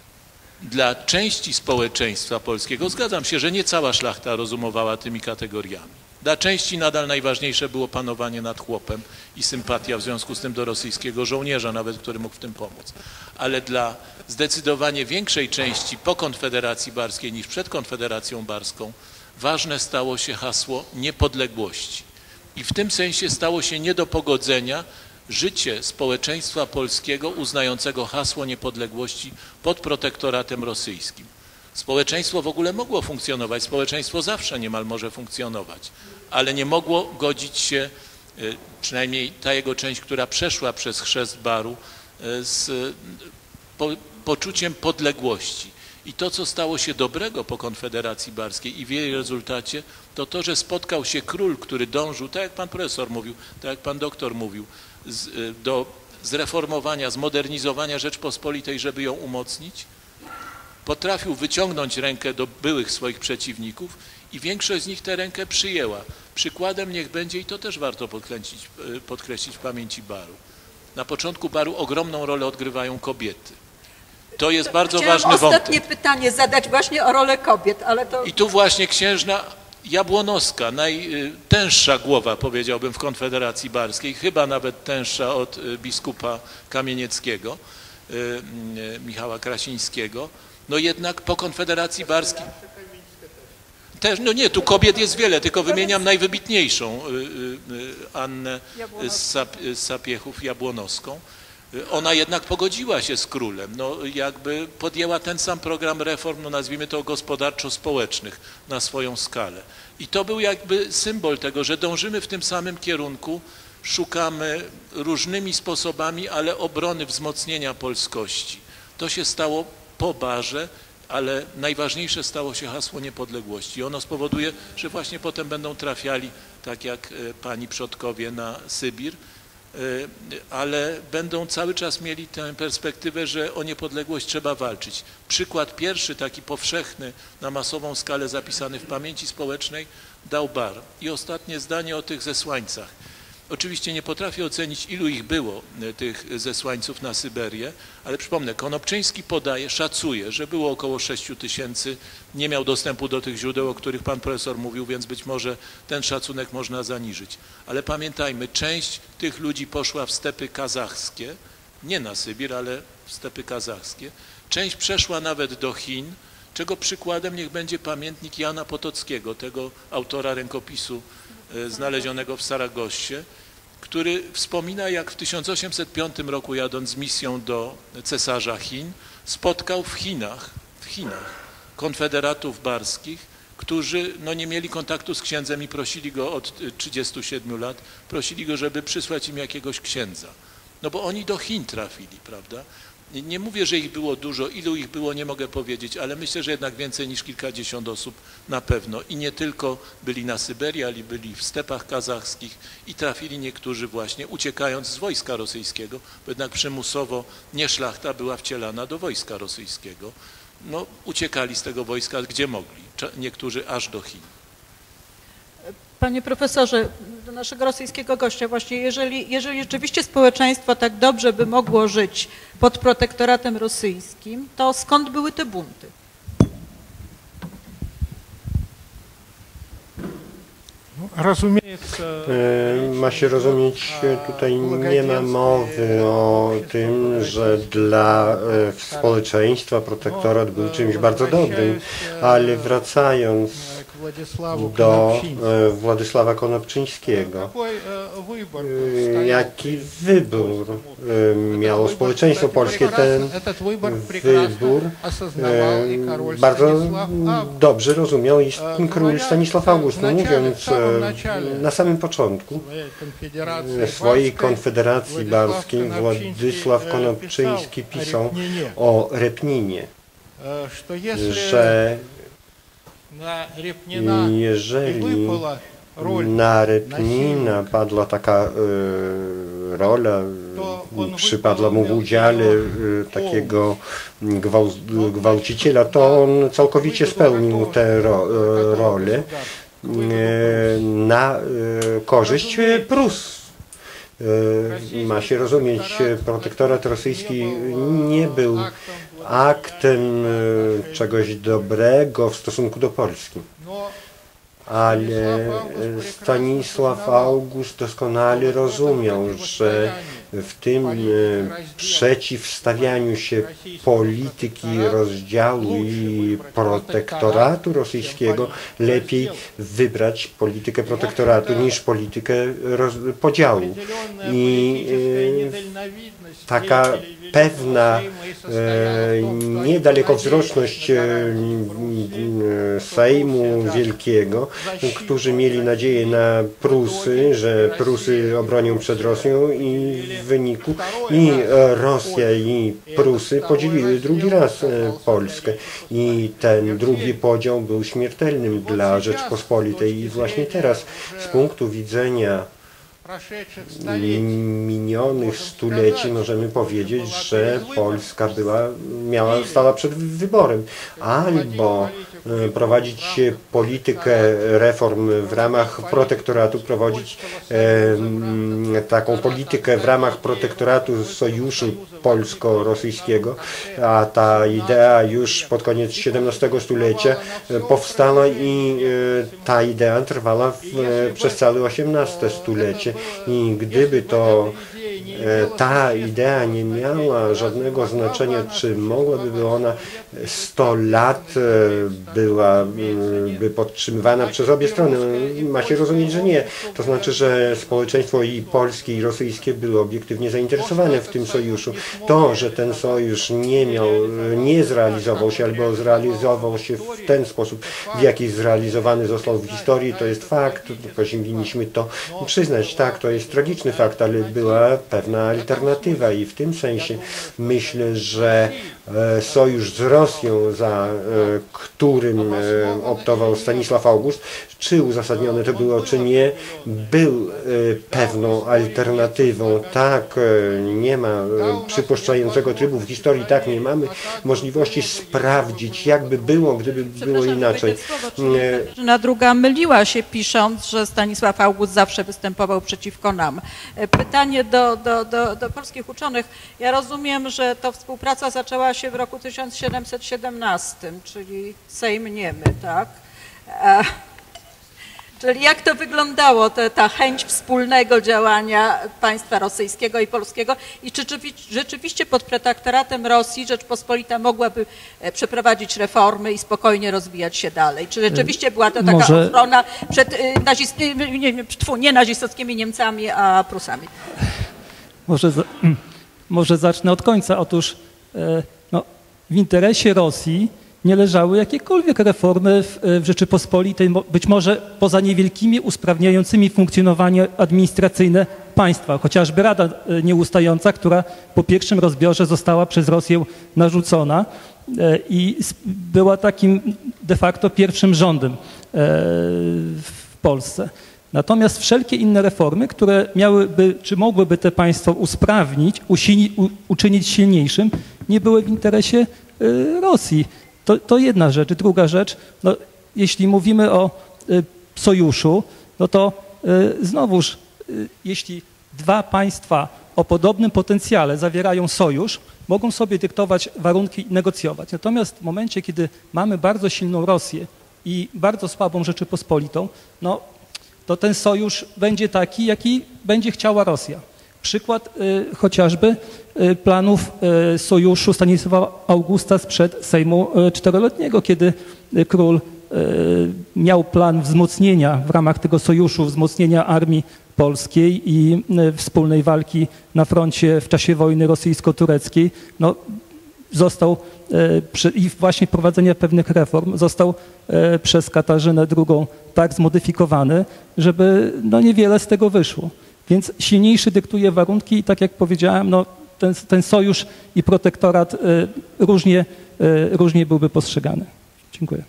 Dla części społeczeństwa polskiego, zgadzam się, że nie cała szlachta rozumowała tymi kategoriami. Dla części nadal najważniejsze było panowanie nad chłopem i sympatia w związku z tym do rosyjskiego żołnierza, nawet który mógł w tym pomóc. Ale dla zdecydowanie większej części po Konfederacji Barskiej niż przed Konfederacją Barską ważne stało się hasło niepodległości. I w tym sensie stało się nie do pogodzenia życie społeczeństwa polskiego uznającego hasło niepodległości pod protektoratem rosyjskim. Społeczeństwo w ogóle mogło funkcjonować, społeczeństwo zawsze niemal może funkcjonować, ale nie mogło godzić się, przynajmniej ta jego część, która przeszła przez chrzest baru, z poczuciem podległości. I to, co stało się dobrego po Konfederacji Barskiej i w jej rezultacie, to to, że spotkał się król, który dążył, tak jak pan profesor mówił, tak jak pan doktor mówił, do zreformowania, zmodernizowania Rzeczpospolitej, żeby ją umocnić, potrafił wyciągnąć rękę do byłych swoich przeciwników i większość z nich tę rękę przyjęła. Przykładem niech będzie, i to też warto podkreślić w pamięci baru. Na początku baru ogromną rolę odgrywają kobiety. To jest bardzo ważny wątek. Ostatnie pytanie zadać właśnie o rolę kobiet, ale to... I tu właśnie księżna Jabłonowska, najtęższa głowa, powiedziałbym, w Konfederacji Barskiej, chyba nawet tęższa od biskupa Kamienieckiego, Michała Krasińskiego, no jednak po Konfederacji Barskiej... Też, no nie, tu kobiet jest wiele, tylko wymieniam najwybitniejszą, Annę z Sapiechów Jabłonowską. ona jednak pogodziła się z królem, no jakby podjęła ten sam program reform, no nazwijmy to gospodarczo-społecznych na swoją skalę. I to był jakby symbol tego, że dążymy w tym samym kierunku, szukamy różnymi sposobami, ale obrony, wzmocnienia polskości. To się stało po barze, ale najważniejsze stało się hasło niepodległości. Ono spowoduje, że właśnie potem będą trafiali, tak jak pani przodkowie, na Sybir, ale będą cały czas mieli tę perspektywę, że o niepodległość trzeba walczyć. Przykład pierwszy, taki powszechny, na masową skalę zapisany w pamięci społecznej, dał Bar. I ostatnie zdanie o tych zesłańcach. Oczywiście nie potrafię ocenić, ilu ich było, tych zesłańców na Syberię, ale przypomnę, Konopczyński podaje, szacuje, że było około 6 000, nie miał dostępu do tych źródeł, o których pan profesor mówił, więc być może ten szacunek można zaniżyć. Ale pamiętajmy, część tych ludzi poszła w stepy kazachskie, nie na Sybir, ale w stepy kazachskie. Część przeszła nawet do Chin, czego przykładem niech będzie pamiętnik Jana Potockiego, tego autora rękopisu znalezionego w Saragossie, który wspomina, jak w 1805 roku, jadąc z misją do cesarza Chin, spotkał w Chinach konfederatów barskich, którzy no, nie mieli kontaktu z księdzem i prosili go od 37 lat, prosili go, żeby przysłać im jakiegoś księdza. No bo oni do Chin trafili, prawda? Nie mówię, że ich było dużo, ilu ich było nie mogę powiedzieć, ale myślę, że jednak więcej niż kilkadziesiąt osób na pewno. I nie tylko byli na Syberii, ale byli w stepach kazachskich i trafili niektórzy właśnie uciekając z wojska rosyjskiego, bo jednak przymusowo nie szlachta była wcielana do wojska rosyjskiego. No, uciekali z tego wojska gdzie mogli, niektórzy aż do Chin. Panie profesorze, do naszego rosyjskiego gościa właśnie, jeżeli rzeczywiście społeczeństwo tak dobrze by mogło żyć pod protektoratem rosyjskim, to skąd były te bunty? Ma się rozumieć, tutaj nie ma mowy o tym, że dla społeczeństwa protektorat był czymś bardzo dobrym, ale wracając do Władysława Konopczyńskiego. Jaki wybór miało społeczeństwo polskie? Ten wybór bardzo dobrze rozumiał i król Stanisław August, mówiąc na samym początku swojej konfederacji barskiej Władysław Konopczyński pisał o Repninie, że jeżeli na Repnina padła taka rola, przypadła mu w udziale takiego gwałciciela, to on całkowicie spełnił tę rolę na korzyść Prus. Ma się rozumieć, protektorat rosyjski nie był aktem czegoś dobrego w stosunku do Polski. Ale Stanisław August doskonale rozumiał, że w tym przeciwstawianiu się polityki rozdziału i protektoratu rosyjskiego lepiej wybrać politykę protektoratu niż politykę podziału. I taka pewna niedalekowzroczność Sejmu Wielkiego, którzy mieli nadzieję na Prusy, że Prusy obronią przed Rosją i w wyniku i Rosja i Prusy podzieliły drugi raz Polskę i ten drugi podział był śmiertelnym dla Rzeczpospolitej i właśnie teraz z punktu widzenia minionych stuleci możemy powiedzieć, że Polska stała przed wyborem albo prowadzić politykę reform w ramach protektoratu, prowadzić taką politykę w ramach protektoratu sojuszu polsko-rosyjskiego, a ta idea już pod koniec XVII stulecia powstała i ta idea trwała przez całe XVIII stulecie. I gdyby to ta idea nie miała żadnego znaczenia, czy mogłaby ona 100 lat byłaby podtrzymywana przez obie strony. Ma się rozumieć, że nie. To znaczy, że społeczeństwo i polskie, i rosyjskie były obiektywnie zainteresowane w tym sojuszu. To, że ten sojusz nie zrealizował się, albo zrealizował się w ten sposób, w jaki zrealizowany został w historii, to jest fakt. Powinniśmy to przyznać. Tak, to jest tragiczny fakt, ale była pewna alternatywa i w tym sensie myślę, że sojusz z Rosją, za którym optował Stanisław August, czy uzasadnione to było, czy nie, był pewną alternatywą. Tak, nie ma przypuszczającego trybu w historii, tak, nie mamy możliwości sprawdzić, jakby było, gdyby było inaczej. Katarzyna II myliła się, pisząc, że Stanisław August zawsze występował przeciwko nam. Pytanie do polskich uczonych. Ja rozumiem, że ta współpraca zaczęła się w roku 1717, czyli Sejm Niemy, tak? Czyli jak to wyglądało, ta chęć wspólnego działania państwa rosyjskiego i polskiego i czy rzeczywiście pod protektoratem Rosji Rzeczpospolita mogłaby przeprowadzić reformy i spokojnie rozwijać się dalej? Czy rzeczywiście była to taka ochrona przed nie nazistowskimi Niemcami, a Prusami? Może zacznę od końca. Otóż no, w interesie Rosji nie leżały jakiekolwiek reformy w Rzeczypospolitej, być może poza niewielkimi usprawniającymi funkcjonowanie administracyjne państwa, chociażby Rada Nieustająca, która po pierwszym rozbiorze została przez Rosję narzucona i była takim de facto pierwszym rządem w Polsce. Natomiast wszelkie inne reformy, które miałyby, czy mogłyby te państwo usprawnić, uczynić silniejszym, nie były w interesie Rosji. To jedna rzecz. Druga rzecz, no, jeśli mówimy o sojuszu, no to znowuż, jeśli dwa państwa o podobnym potencjale zawierają sojusz, mogą sobie dyktować warunki i negocjować. Natomiast w momencie, kiedy mamy bardzo silną Rosję i bardzo słabą Rzeczypospolitą, no, to ten sojusz będzie taki, jaki będzie chciała Rosja. Przykład chociażby planów sojuszu Stanisława Augusta sprzed Sejmu Czteroletniego, kiedy król miał plan wzmocnienia w ramach tego sojuszu, wzmocnienia armii polskiej i wspólnej walki na froncie w czasie wojny rosyjsko-tureckiej. No, został i właśnie prowadzenia pewnych reform został przez Katarzynę II tak zmodyfikowany, żeby no, niewiele z tego wyszło. Więc silniejszy dyktuje warunki i tak jak powiedziałem, no, ten sojusz i protektorat różnie byłby postrzegany. Dziękuję.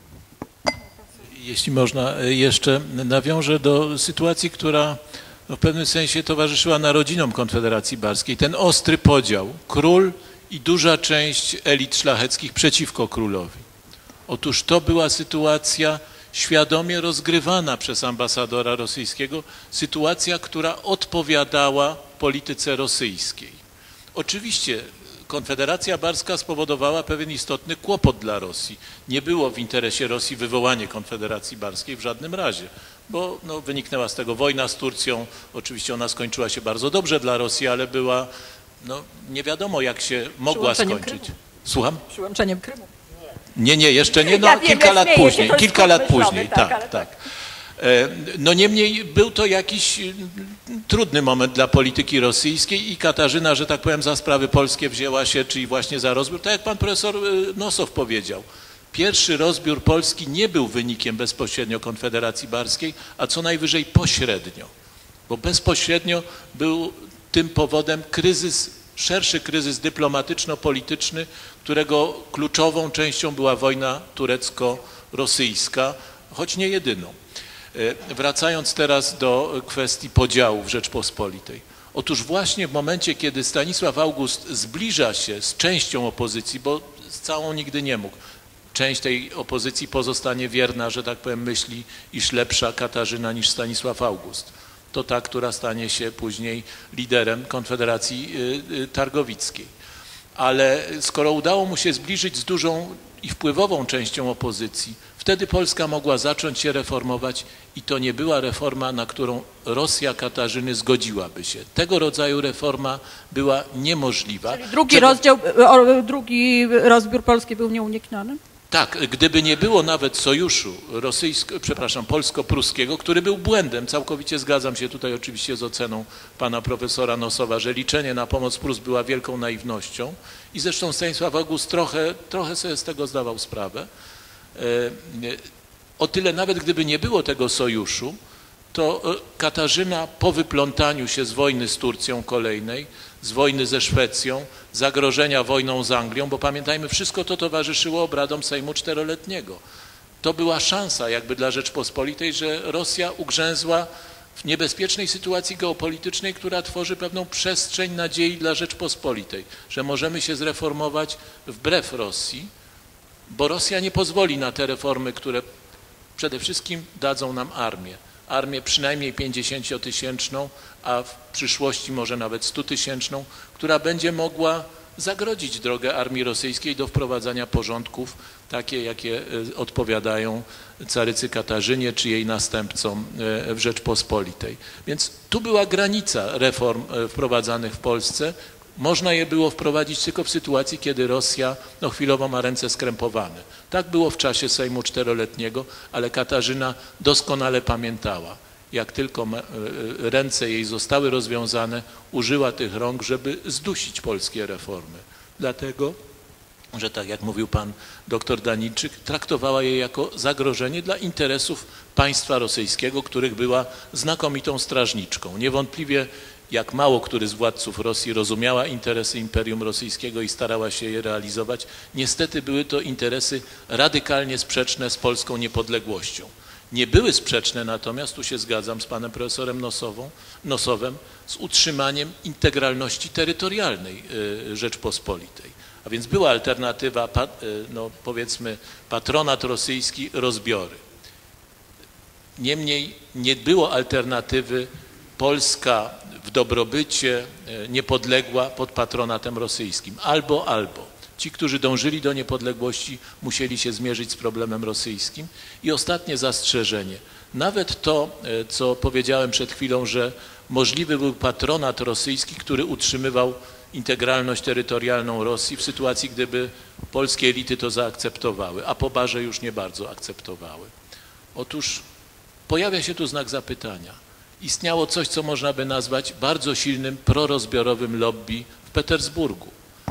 Jeśli można, jeszcze nawiążę do sytuacji, która no, w pewnym sensie towarzyszyła narodzinom Konfederacji Barskiej. Ten ostry podział, król i duża część elit szlacheckich przeciwko królowi. Otóż to była sytuacja świadomie rozgrywana przez ambasadora rosyjskiego, sytuacja, która odpowiadała polityce rosyjskiej. Oczywiście Konfederacja Barska spowodowała pewien istotny kłopot dla Rosji. Nie było w interesie Rosji wywołanie Konfederacji Barskiej w żadnym razie, bo no, wyniknęła z tego wojna z Turcją. Oczywiście ona skończyła się bardzo dobrze dla Rosji, ale była, no, nie wiadomo jak się mogła skończyć. Krymu. Słucham? Przyłączeniem Krymu. Nie, jeszcze nie, no ja kilka lat później, tak. No niemniej był to jakiś trudny moment dla polityki rosyjskiej i Katarzyna, że tak powiem, za sprawy polskie wzięła się, czyli właśnie za rozbiór, tak jak pan profesor Nosow powiedział. Pierwszy rozbiór Polski nie był wynikiem bezpośrednio Konfederacji Barskiej, a co najwyżej pośrednio, bo bezpośrednio był tym powodem szerszy kryzys dyplomatyczno-polityczny, którego kluczową częścią była wojna turecko-rosyjska, choć nie jedyną. Wracając teraz do kwestii podziału w Rzeczpospolitej. Otóż właśnie w momencie, kiedy Stanisław August zbliża się z częścią opozycji, bo z całą nigdy nie mógł, część tej opozycji pozostanie wierna, że tak powiem, myśli, iż lepsza Katarzyna niż Stanisław August. To ta, która stanie się później liderem Konfederacji Targowickiej. Ale skoro udało mu się zbliżyć z dużą i wpływową częścią opozycji, wtedy Polska mogła zacząć się reformować i to nie była reforma, na którą Rosja Katarzyny zgodziłaby się. Tego rodzaju reforma była niemożliwa. Czyli drugi rozbiór Polski był nieunikniony? Tak, gdyby nie było nawet sojuszu polsko-pruskiego, który był błędem, całkowicie zgadzam się tutaj oczywiście z oceną pana profesora Nosowa, że liczenie na pomoc Prus była wielką naiwnością i zresztą Stanisław August trochę sobie z tego zdawał sprawę. O tyle nawet gdyby nie było tego sojuszu, to Katarzyna po wyplątaniu się z wojny z Turcją kolejnej, z wojny ze Szwecją, zagrożenia wojną z Anglią, bo pamiętajmy, wszystko to towarzyszyło obradom Sejmu Czteroletniego. To była szansa jakby dla Rzeczpospolitej, że Rosja ugrzęzła w niebezpiecznej sytuacji geopolitycznej, która tworzy pewną przestrzeń nadziei dla Rzeczpospolitej, że możemy się zreformować wbrew Rosji, bo Rosja nie pozwoli na te reformy, które przede wszystkim dadzą nam armię. Armię przynajmniej 50-tysięczną, a w przyszłości może nawet 100-tysięczną, która będzie mogła zagrodzić drogę armii rosyjskiej do wprowadzania porządków, takie jakie odpowiadają carycy Katarzynie czy jej następcom w Rzeczpospolitej. Więc tu była granica reform wprowadzanych w Polsce. Można je było wprowadzić tylko w sytuacji, kiedy Rosja chwilowo ma ręce skrępowane. Tak było w czasie Sejmu Czteroletniego, ale Katarzyna doskonale pamiętała. Jak tylko ręce jej zostały rozwiązane, użyła tych rąk, żeby zdusić polskie reformy. Dlatego, że tak jak mówił pan doktor Danilczyk, traktowała je jako zagrożenie dla interesów państwa rosyjskiego, których była znakomitą strażniczką. Niewątpliwie jak mało który z władców Rosji rozumiała interesy Imperium Rosyjskiego i starała się je realizować, niestety były to interesy radykalnie sprzeczne z polską niepodległością. Nie były sprzeczne natomiast, tu się zgadzam z panem profesorem Nosowem, z utrzymaniem integralności terytorialnej Rzeczpospolitej. A więc była alternatywa, powiedzmy, patronat rosyjski, rozbiory. Niemniej nie było alternatywy Polska w dobrobycie, niepodległa pod patronatem rosyjskim. Albo. Ci, którzy dążyli do niepodległości, musieli się zmierzyć z problemem rosyjskim. I ostatnie zastrzeżenie. Nawet to, co powiedziałem przed chwilą, że możliwy był patronat rosyjski, który utrzymywał integralność terytorialną Rosji w sytuacji, gdyby polskie elity to zaakceptowały, a po barze już nie bardzo akceptowały. Otóż pojawia się tu znak zapytania. Istniało coś, co można by nazwać bardzo silnym prorozbiorowym lobby w Petersburgu.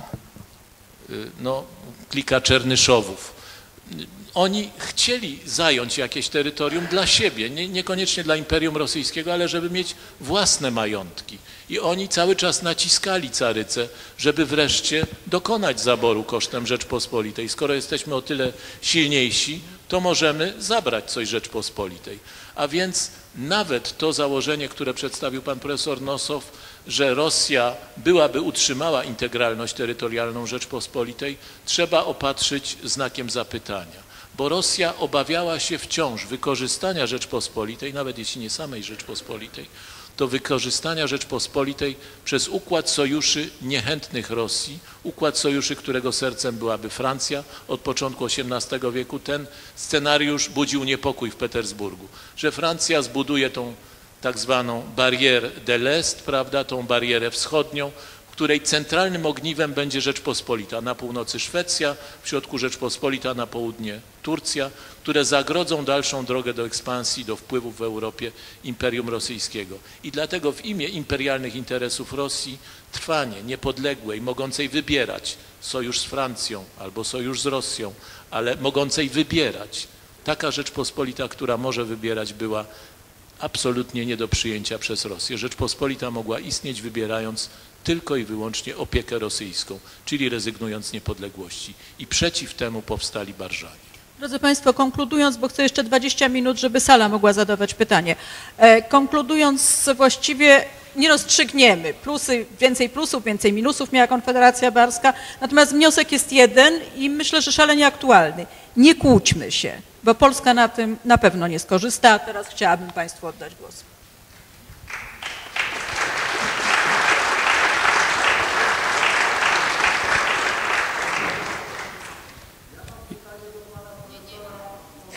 Klika Czernyszowów. Oni chcieli zająć jakieś terytorium dla siebie, niekoniecznie dla Imperium Rosyjskiego, ale żeby mieć własne majątki. I oni cały czas naciskali carycę, żeby wreszcie dokonać zaboru kosztem Rzeczpospolitej. Skoro jesteśmy o tyle silniejsi, to możemy zabrać coś Rzeczpospolitej. A więc nawet to założenie, które przedstawił pan profesor Nosow, że Rosja utrzymała integralność terytorialną Rzeczpospolitej, trzeba opatrzyć znakiem zapytania. Bo Rosja obawiała się wciąż wykorzystania Rzeczpospolitej, nawet jeśli nie samej Rzeczpospolitej, to wykorzystania Rzeczpospolitej przez układ sojuszy niechętnych Rosji, układ sojuszy, którego sercem byłaby Francja od początku XVIII wieku. Ten scenariusz budził niepokój w Petersburgu, że Francja zbuduje tą tak zwaną barierę de l'Est, prawda, tą barierę wschodnią, której centralnym ogniwem będzie Rzeczpospolita, na północy Szwecja, w środku Rzeczpospolita, na południe Turcja, które zagrodzą dalszą drogę do ekspansji, do wpływów w Europie Imperium Rosyjskiego. I dlatego w imię imperialnych interesów Rosji trwanie niepodległej, mogącej wybierać sojusz z Francją albo sojusz z Rosją, ale mogącej wybierać, taka Rzeczpospolita, która może wybierać, była absolutnie nie do przyjęcia przez Rosję. Rzeczpospolita mogła istnieć, wybierając tylko i wyłącznie opiekę rosyjską, czyli rezygnując z niepodległości. I przeciw temu powstali Barżanie. Drodzy Państwo, konkludując, bo chcę jeszcze 20 minut, żeby sala mogła zadawać pytanie. Konkludując, właściwie nie rozstrzygniemy. Więcej plusów, więcej minusów miała Konfederacja Barska, natomiast wniosek jest jeden i myślę, że szalenie aktualny. Nie kłóćmy się, bo Polska na tym na pewno nie skorzysta. A teraz chciałabym Państwu oddać głos.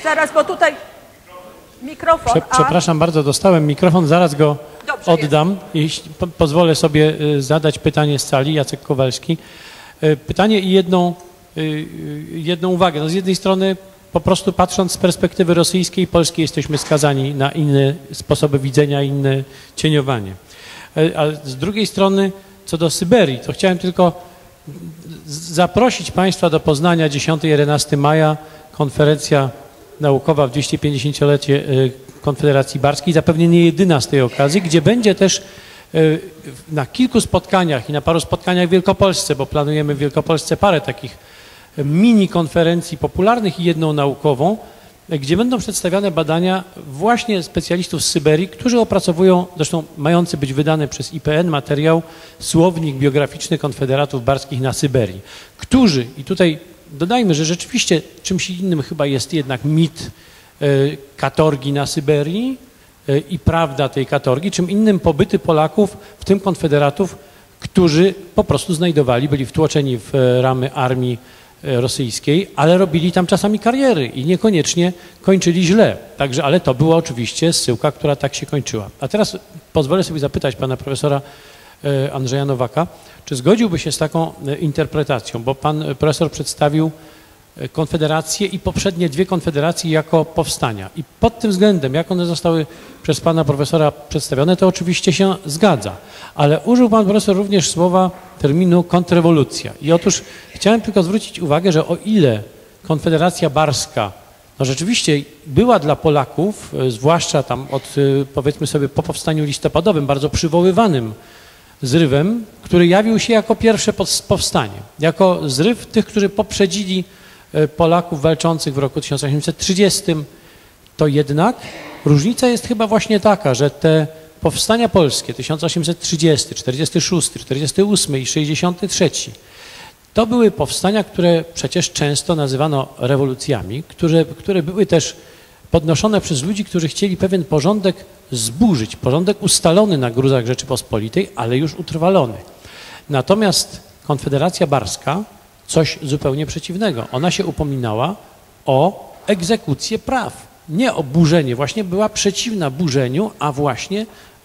Zaraz, bo tutaj mikrofon. Przepraszam bardzo, dostałem mikrofon, zaraz go Dobrze, oddam. Jeśli pozwolę sobie zadać pytanie z sali, Jacek Kowalski. Pytanie i jedną uwagę. No z jednej strony po prostu patrząc z perspektywy rosyjskiej i polskiej jesteśmy skazani na inne sposoby widzenia, inne cieniowanie. A z drugiej strony co do Syberii, to chciałem tylko zaprosić Państwa do Poznania 10-11 maja, konferencja naukowa w 250-lecie Konfederacji Barskiej, zapewne nie jedyna z tej okazji, gdzie będzie też na kilku spotkaniach i na paru spotkaniach w Wielkopolsce, bo planujemy w Wielkopolsce parę takich mini konferencji popularnych i jedną naukową, gdzie będą przedstawiane badania właśnie specjalistów z Syberii, którzy opracowują, zresztą mający być wydany przez IPN materiał Słownik biograficzny Konfederatów Barskich na Syberii, którzy, i tutaj dodajmy, że rzeczywiście czymś innym chyba jest jednak mit katorgi na Syberii i prawda tej katorgi, czym innym pobyty Polaków, w tym konfederatów, którzy po prostu znajdowali, byli wtłoczeni w ramy armii rosyjskiej, ale robili tam czasami kariery i niekoniecznie kończyli źle. Także, ale to była oczywiście zsyłka, która tak się kończyła. A teraz pozwolę sobie zapytać pana profesora Andrzeja Nowaka, czy zgodziłby się z taką interpretacją, bo pan profesor przedstawił konfederacje i poprzednie dwie konfederacje jako powstania. I pod tym względem, jak one zostały przez pana profesora przedstawione, to oczywiście się zgadza. Ale użył pan profesor również słowa, terminu kontrrewolucja. I otóż chciałem tylko zwrócić uwagę, że o ile Konfederacja Barska no rzeczywiście była dla Polaków, zwłaszcza tam od, powiedzmy sobie, po powstaniu listopadowym, bardzo przywoływanym zrywem, który jawił się jako pierwsze powstanie, jako zryw tych, którzy poprzedzili Polaków walczących w roku 1830, to jednak różnica jest chyba właśnie taka, że te powstania polskie 1830, 46, 48 i 63 to były powstania, które przecież często nazywano rewolucjami, które były też podnoszone przez ludzi, którzy chcieli pewien porządek zburzyć, porządek ustalony na gruzach Rzeczypospolitej, ale już utrwalony. Natomiast Konfederacja Barska coś zupełnie przeciwnego. Ona się upominała o egzekucję praw, nie o burzenie. Właśnie była przeciwna burzeniu, a właśnie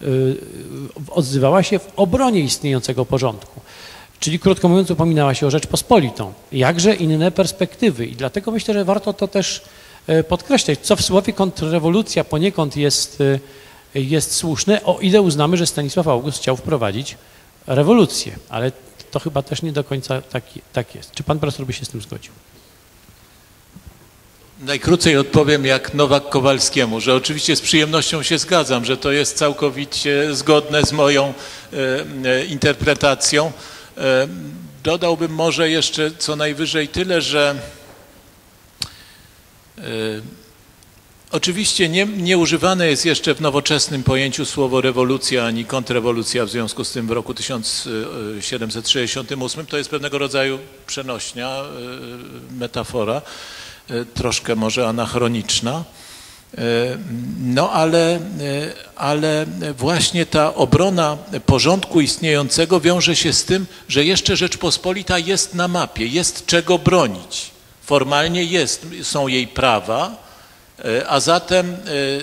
odzywała się w obronie istniejącego porządku. Czyli krótko mówiąc upominała się o Rzeczpospolitą. Jakże inne perspektywy i dlatego myślę, że warto to też podkreślać, co w słowie kontrrewolucja poniekąd jest słuszne, o ile uznamy, że Stanisław August chciał wprowadzić rewolucję, ale to chyba też nie do końca tak jest. Czy pan profesor by się z tym zgodził? Najkrócej odpowiem jak Nowak Kowalskiemu, że oczywiście z przyjemnością się zgadzam, że to jest całkowicie zgodne z moją interpretacją. Dodałbym może jeszcze co najwyżej tyle, że oczywiście nie używane jest jeszcze w nowoczesnym pojęciu słowo rewolucja ani kontrrewolucja, w związku z tym w roku 1768 to jest pewnego rodzaju przenośnia, metafora, troszkę może anachroniczna. No ale właśnie ta obrona porządku istniejącego wiąże się z tym, że jeszcze Rzeczpospolita jest na mapie, jest czego bronić. Formalnie są jej prawa, a zatem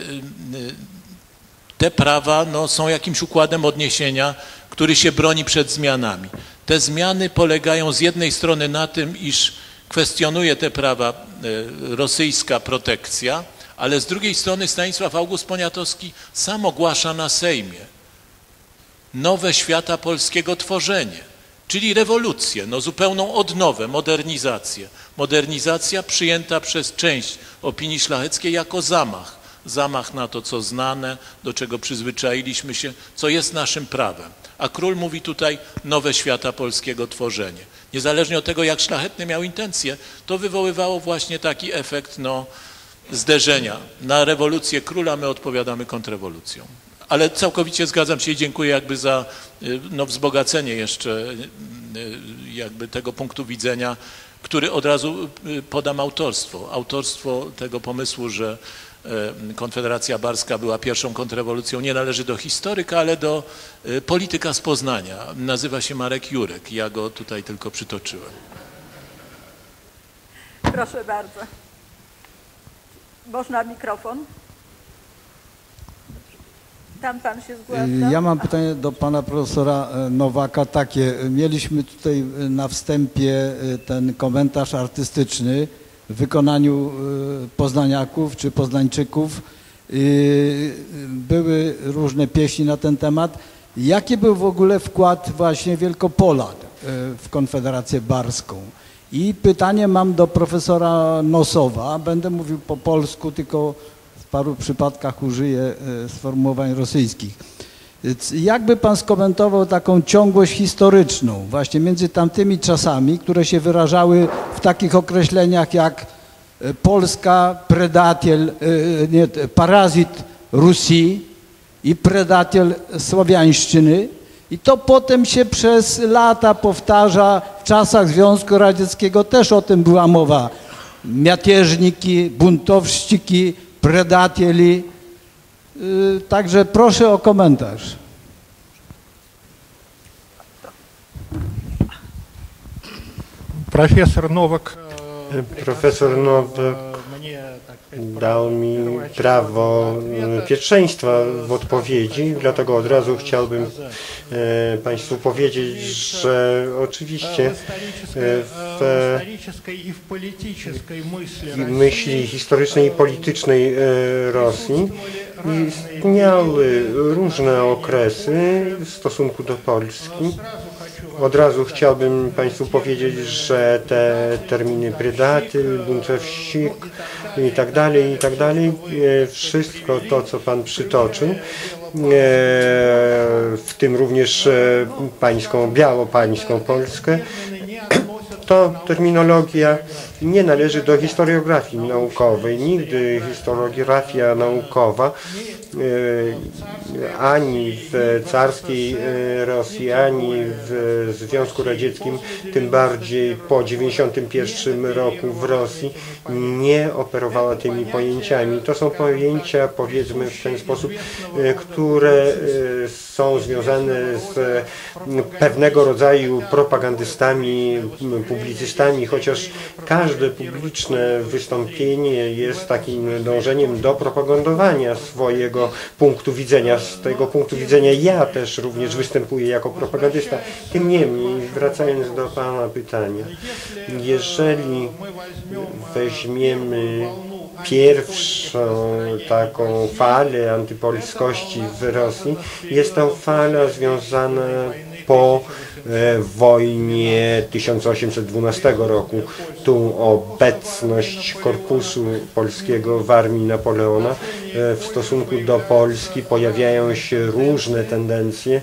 te prawa no, są jakimś układem odniesienia, który się broni przed zmianami. Te zmiany polegają z jednej strony na tym, iż kwestionuje te prawa rosyjska protekcja, ale z drugiej strony Stanisław August Poniatowski sam ogłasza na Sejmie nowe świata polskiego tworzenie, czyli rewolucję, no zupełną odnowę, modernizację. Modernizacja przyjęta przez część opinii szlacheckiej jako zamach. Zamach na to, co znane, do czego przyzwyczailiśmy się, co jest naszym prawem. A król mówi tutaj nowe świata polskiego tworzenie. Niezależnie od tego, jak szlachetny miał intencje, to wywoływało właśnie taki efekt no, zderzenia. Na rewolucję króla my odpowiadamy kontrrewolucją. Ale całkowicie zgadzam się i dziękuję jakby za no, wzbogacenie jeszcze jakby tego punktu widzenia, który od razu podam autorstwo. Autorstwo tego pomysłu, że Konfederacja Barska była pierwszą kontrrewolucją, nie należy do historyka, ale do polityka z Poznania. Nazywa się Marek Jurek. Ja go tutaj tylko przytoczyłem. Proszę bardzo. Można mikrofon? Tam pan się zgłasza. Ja mam pytanie do pana profesora Nowaka takie. Mieliśmy tutaj na wstępie ten komentarz artystyczny w wykonaniu poznaniaków czy poznańczyków. Były różne pieśni na ten temat. Jaki był w ogóle wkład właśnie Wielkopolan w Konfederację Barską? I pytanie mam do profesora Nosowa. Będę mówił po polsku, tylko w paru przypadkach użyję sformułowań rosyjskich. Jakby pan skomentował taką ciągłość historyczną właśnie między tamtymi czasami, które się wyrażały w takich określeniach jak Polska, parazit Rusji i predatel słowiańszczyny, i to potem się przez lata powtarza, w czasach Związku Radzieckiego też o tym była mowa. Miatieżniki, buntowszczyki, predatieli. Także proszę o komentarz. Profesor Nowak dał mi prawo pierwszeństwa w odpowiedzi, dlatego od razu chciałbym Państwu powiedzieć, że oczywiście w myśli historycznej i politycznej Rosji istniały różne okresy w stosunku do Polski. Od razu chciałbym Państwu powiedzieć, że te terminy predatyl, bunczewsik i tak dalej, wszystko to, co Pan przytoczył, w tym również białopańską Polskę, to terminologia nie należy do historiografii naukowej. Nigdy historiografia naukowa ani w carskiej Rosji, ani w Związku Radzieckim, tym bardziej po 1991 roku w Rosji, nie operowała tymi pojęciami. To są pojęcia, powiedzmy w ten sposób, które są związane z pewnego rodzaju propagandystami, publicystami, chociaż każde publiczne wystąpienie jest takim dążeniem do propagandowania swojego punktu widzenia. Z tego punktu widzenia ja też również występuję jako propagandysta. Tym niemniej, wracając do Pana pytania, jeżeli weźmiemy pierwszą taką falę antypolskości w Rosji, jest to fala związana po wojnie 1812 roku. Tu obecność korpusu polskiego w armii Napoleona w stosunku do Polski pojawiają się różne tendencje.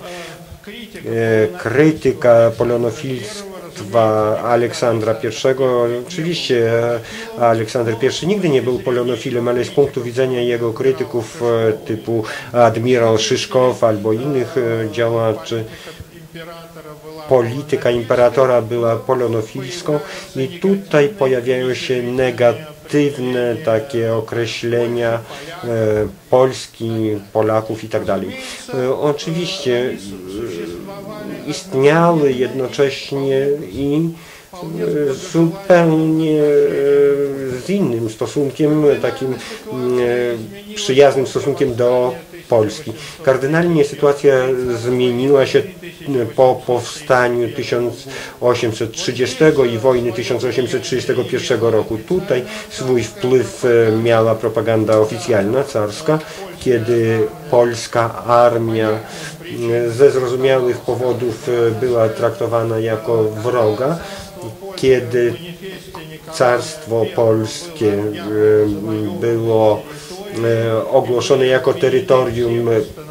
Krytyka polonofilstwa Aleksandra I. Oczywiście Aleksander I nigdy nie był polonofilem, ale z punktu widzenia jego krytyków typu admirał Szyszkow albo innych działaczy, polityka imperatora była polonofilską i tutaj pojawiają się negatywne takie określenia Polski, Polaków i tak dalej. Oczywiście istniały jednocześnie i zupełnie z innym stosunkiem, takim przyjaznym stosunkiem do Polski. Kardynalnie sytuacja zmieniła się po powstaniu 1830 i wojny 1831 roku. Tutaj swój wpływ miała propaganda oficjalna, carska, kiedy polska armia ze zrozumiałych powodów była traktowana jako wroga, kiedy carstwo polskie było ogłoszone jako terytorium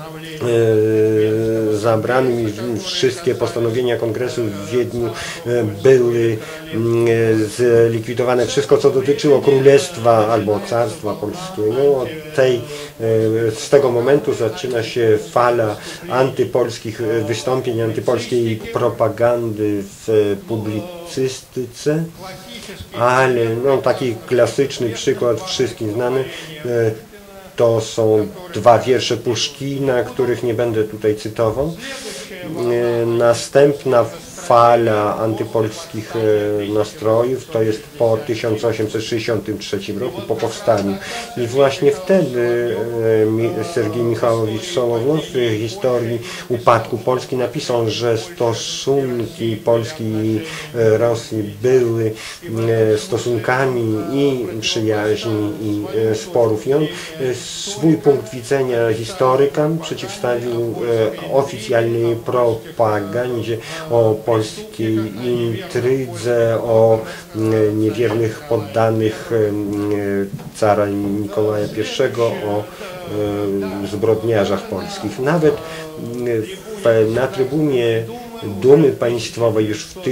zabranym i wszystkie postanowienia kongresu w Wiedniu były zlikwidowane. Wszystko, co dotyczyło królestwa albo carstwa polskiego, z tego momentu zaczyna się fala antypolskich wystąpień, antypolskiej propagandy w publicystyce, ale taki klasyczny przykład, wszystkim znany, to są dwa wiersze Puszkina, których nie będę tutaj cytował. Następna fala antypolskich nastrojów, to jest po 1863 roku, po powstaniu. I właśnie wtedy Sergiej Michałowicz Sołowiow w historii upadku Polski napisał, że stosunki Polski i Rosji były stosunkami i przyjaźni, i sporów. I on swój punkt widzenia historyka przeciwstawił oficjalnej propagandzie o polskiej intrydze, o niewiernych poddanych cara Mikołaja I, o zbrodniarzach polskich. Nawet na trybunie Dumy Państwowej już w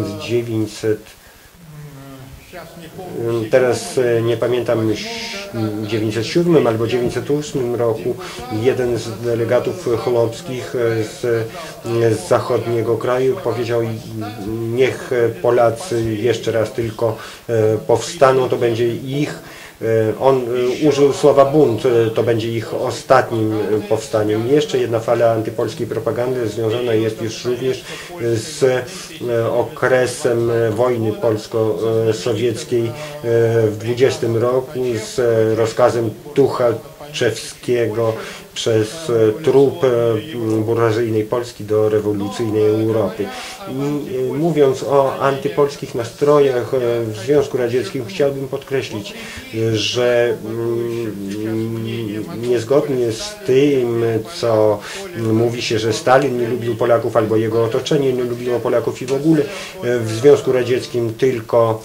teraz nie pamiętam, 907 albo 908 roku jeden z delegatów chłopskich z zachodniego kraju powiedział: niech Polacy jeszcze raz tylko powstaną, to będzie ich. On użył słowa bunt, to będzie ich ostatnim powstaniem. Jeszcze jedna fala antypolskiej propagandy związana jest już również z okresem wojny polsko-sowieckiej w 20 roku, z rozkazem Tuchaczewskiego przez trup burżuazyjnej Polski do rewolucyjnej Europy. I mówiąc o antypolskich nastrojach w Związku Radzieckim, chciałbym podkreślić, że niezgodnie z tym, co mówi się, że Stalin nie lubił Polaków albo jego otoczenie nie lubiło Polaków i w ogóle w Związku Radzieckim tylko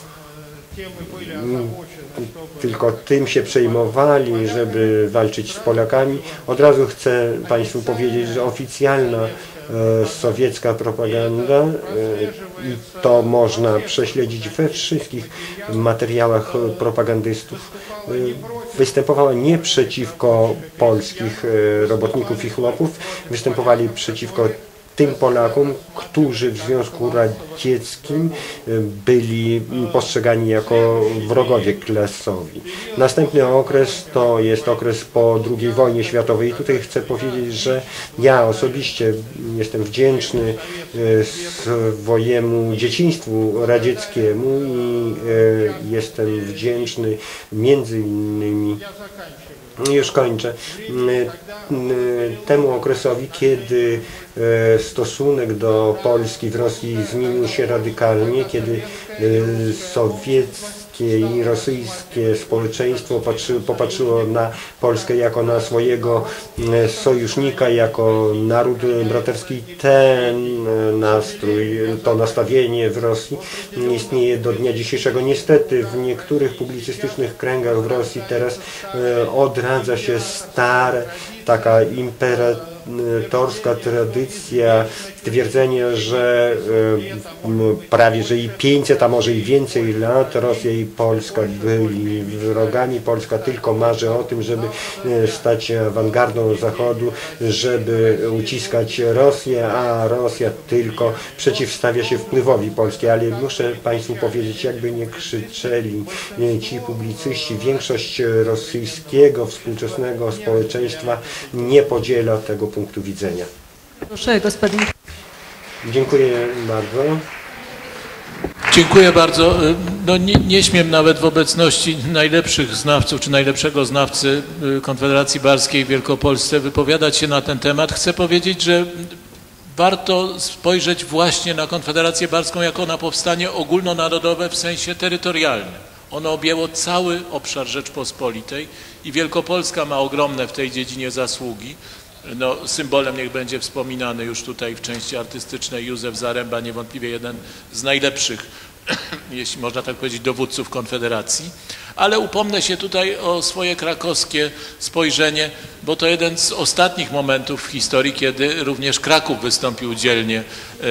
tym się przejmowali, żeby walczyć z Polakami. Od razu chcę Państwu powiedzieć, że oficjalna sowiecka propaganda, i to można prześledzić we wszystkich materiałach propagandystów, występowała nie przeciwko polskich robotników i chłopów, występowali przeciwko tym Polakom, którzy w Związku Radzieckim byli postrzegani jako wrogowie klasowi. Następny okres to jest okres po II wojnie światowej. I tutaj chcę powiedzieć, że ja osobiście jestem wdzięczny swojemu dzieciństwu radzieckiemu i jestem wdzięczny między innymi, już kończę, temu okresowi, kiedy stosunek do Polski w Rosji zmienił się radykalnie, kiedy sowieckie i rosyjskie społeczeństwo popatrzyło na Polskę jako na swojego sojusznika, jako naród braterski. Ten nastrój, to nastawienie w Rosji istnieje do dnia dzisiejszego. Niestety w niektórych publicystycznych kręgach w Rosji teraz odradza się stare, taka imperatorska tradycja twierdzenia, że prawie że i 500, a może i więcej lat Rosja i Polska byli wrogami. Polska tylko marzy o tym, żeby stać się awangardą Zachodu, żeby uciskać Rosję, a Rosja tylko przeciwstawia się wpływowi Polski. Ale muszę Państwu powiedzieć, jakby nie krzyczeli ci publicyści, większość rosyjskiego współczesnego społeczeństwa nie podziela tego punktu widzenia. Proszę, gospodin. Dziękuję bardzo. Dziękuję bardzo. No nie śmiem nawet w obecności najlepszych znawców, czy najlepszego znawcy Konfederacji Barskiej w Wielkopolsce wypowiadać się na ten temat. Chcę powiedzieć, że warto spojrzeć właśnie na Konfederację Barską jako na powstanie ogólnonarodowe w sensie terytorialnym. Ono objęło cały obszar Rzeczpospolitej i Wielkopolska ma ogromne w tej dziedzinie zasługi. No, symbolem niech będzie wspominany już tutaj w części artystycznej Józef Zaręba, niewątpliwie jeden z najlepszych, jeśli można tak powiedzieć, dowódców Konfederacji. Ale upomnę się tutaj o swoje krakowskie spojrzenie, bo to jeden z ostatnich momentów w historii, kiedy również Kraków wystąpił dzielnie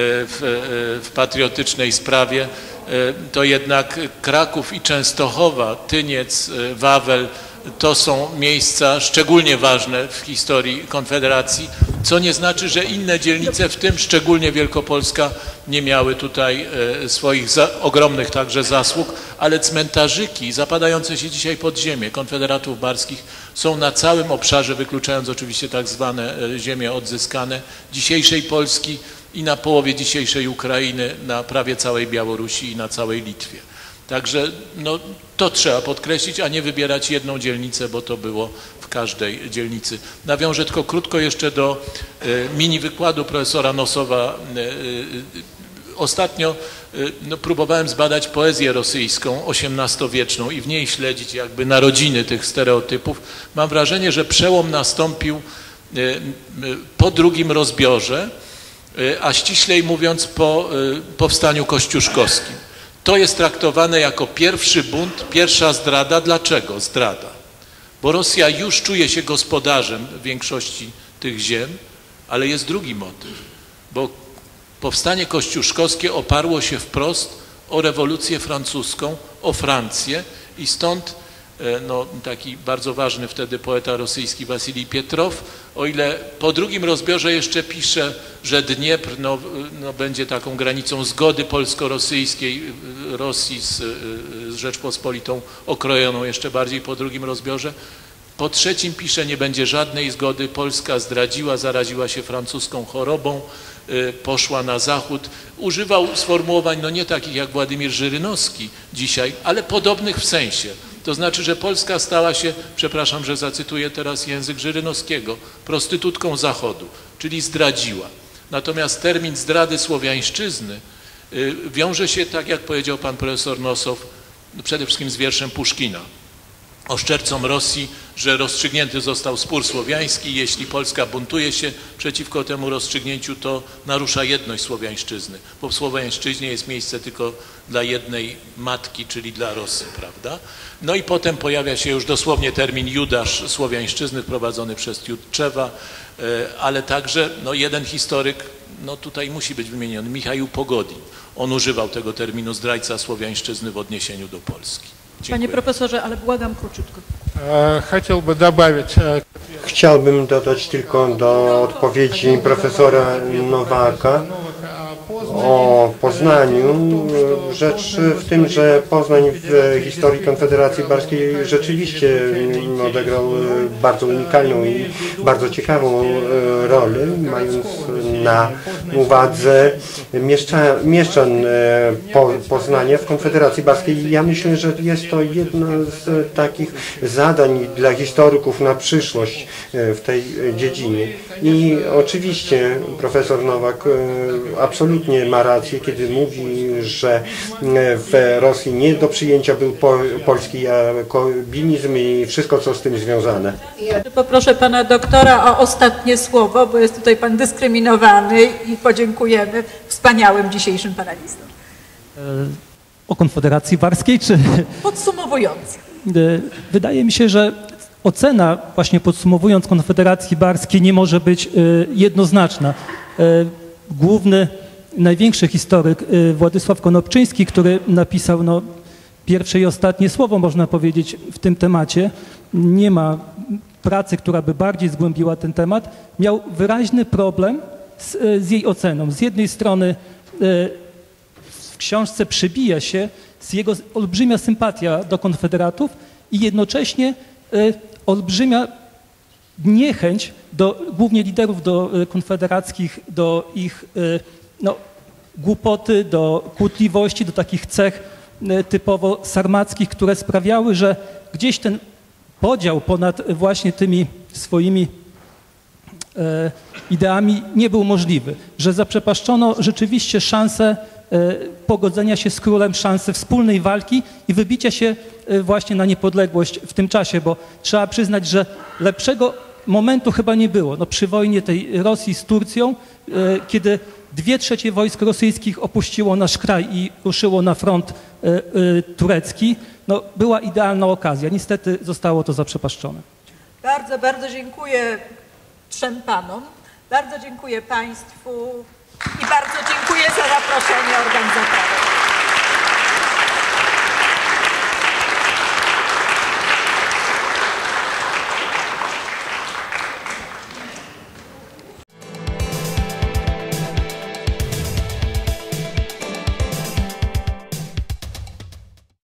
w patriotycznej sprawie. To jednak Kraków i Częstochowa, Tyniec, Wawel to są miejsca szczególnie ważne w historii Konfederacji, co nie znaczy, że inne dzielnice, w tym szczególnie Wielkopolska, nie miały tutaj swoich ogromnych także zasług, ale cmentarzyki zapadające się dzisiaj pod ziemię konfederatów barskich są na całym obszarze, wykluczając oczywiście tak zwane ziemie odzyskane dzisiejszej Polski i na połowie dzisiejszej Ukrainy, na prawie całej Białorusi i na całej Litwie. Także no, to trzeba podkreślić, a nie wybierać jedną dzielnicę, bo to było w każdej dzielnicy. Nawiążę tylko krótko jeszcze do mini wykładu profesora Nosowa. Ostatnio próbowałem zbadać poezję rosyjską XVIII-wieczną i w niej śledzić jakby narodziny tych stereotypów. Mam wrażenie, że przełom nastąpił po drugim rozbiorze, a ściślej mówiąc po powstaniu kościuszkowskim. To jest traktowane jako pierwszy bunt, pierwsza zdrada. Dlaczego zdrada? Bo Rosja już czuje się gospodarzem większości tych ziem, ale jest drugi motyw, bo powstanie kościuszkowskie oparło się wprost o rewolucję francuską, o Francję i stąd no, taki bardzo ważny wtedy poeta rosyjski Wasilij Pietrow, o ile po drugim rozbiorze jeszcze pisze, że Dniepr będzie taką granicą zgody polsko-rosyjskiej, Rosji z Rzeczpospolitą okrojoną jeszcze bardziej po drugim rozbiorze. Po trzecim pisze, nie będzie żadnej zgody, Polska zdradziła, zaraziła się francuską chorobą, poszła na zachód. Używał sformułowań no nie takich jak Władimir Żyrynowski dzisiaj, ale podobnych w sensie. To znaczy, że Polska stała się, przepraszam, że zacytuję teraz język Żyrynowskiego, prostytutką Zachodu, czyli zdradziła. Natomiast termin zdrady słowiańszczyzny wiąże się, tak jak powiedział pan profesor Nosow, przede wszystkim z wierszem Puszkina. Oszczercom Rosji, że rozstrzygnięty został spór słowiański. Jeśli Polska buntuje się przeciwko temu rozstrzygnięciu, to narusza jedność słowiańszczyzny, bo w słowiańszczyźnie jest miejsce tylko dla jednej matki, czyli dla Rosji, prawda? No i potem pojawia się już dosłownie termin Judasz słowiańszczyzny wprowadzony przez Tiutczewa, ale także no, jeden historyk, no tutaj musi być wymieniony, Michał Pogodin. On używał tego terminu zdrajca słowiańszczyzny w odniesieniu do Polski. Dziękuję. Panie profesorze, ale błagam króciutko. Chciałbym dodać tylko do odpowiedzi profesora Nowaka o Poznaniu. Rzecz w tym, że Poznań w historii Konfederacji Barskiej rzeczywiście odegrał bardzo unikalną i bardzo ciekawą rolę, mając na uwadze mieszczan Poznania w Konfederacji Barskiej. Ja myślę, że jest to jedno z takich zadań dla historyków na przyszłość w tej dziedzinie. I oczywiście profesor Nowak absolutnie ma rację, kiedy mówi, że w Rosji nie do przyjęcia był polski jakobinizm i wszystko, co z tym związane. Poproszę pana doktora o ostatnie słowo, bo jest tutaj pan dyskryminowany i podziękujemy wspaniałym dzisiejszym panelistom. O Konfederacji Barskiej czy... Podsumowując. Wydaje mi się, że ocena, właśnie podsumowując, Konfederacji Barskiej nie może być jednoznaczna. Główny, największy historyk Władysław Konopczyński, który napisał no, pierwsze i ostatnie słowo, można powiedzieć, w tym temacie, nie ma pracy, która by bardziej zgłębiła ten temat, miał wyraźny problem z jej oceną. Z jednej strony w książce przebija się z jego olbrzymia sympatia do konfederatów i jednocześnie olbrzymia niechęć do głównie liderów konfederackich, do ich no, głupoty, do kłótliwości, do takich cech typowo sarmackich, które sprawiały, że gdzieś ten podział ponad właśnie tymi swoimi ideami nie był możliwy, że zaprzepaszczono rzeczywiście szansę pogodzenia się z królem, szansę wspólnej walki i wybicia się właśnie na niepodległość w tym czasie, bo trzeba przyznać, że lepszego momentu chyba nie było. No, przy wojnie tej Rosji z Turcją, kiedy 2/3 wojsk rosyjskich opuściło nasz kraj i ruszyło na front turecki, no, była idealna okazja. Niestety zostało to zaprzepaszczone. Bardzo, bardzo dziękuję trzem panom, bardzo dziękuję państwu i bardzo dziękuję za zaproszenie organizatorów.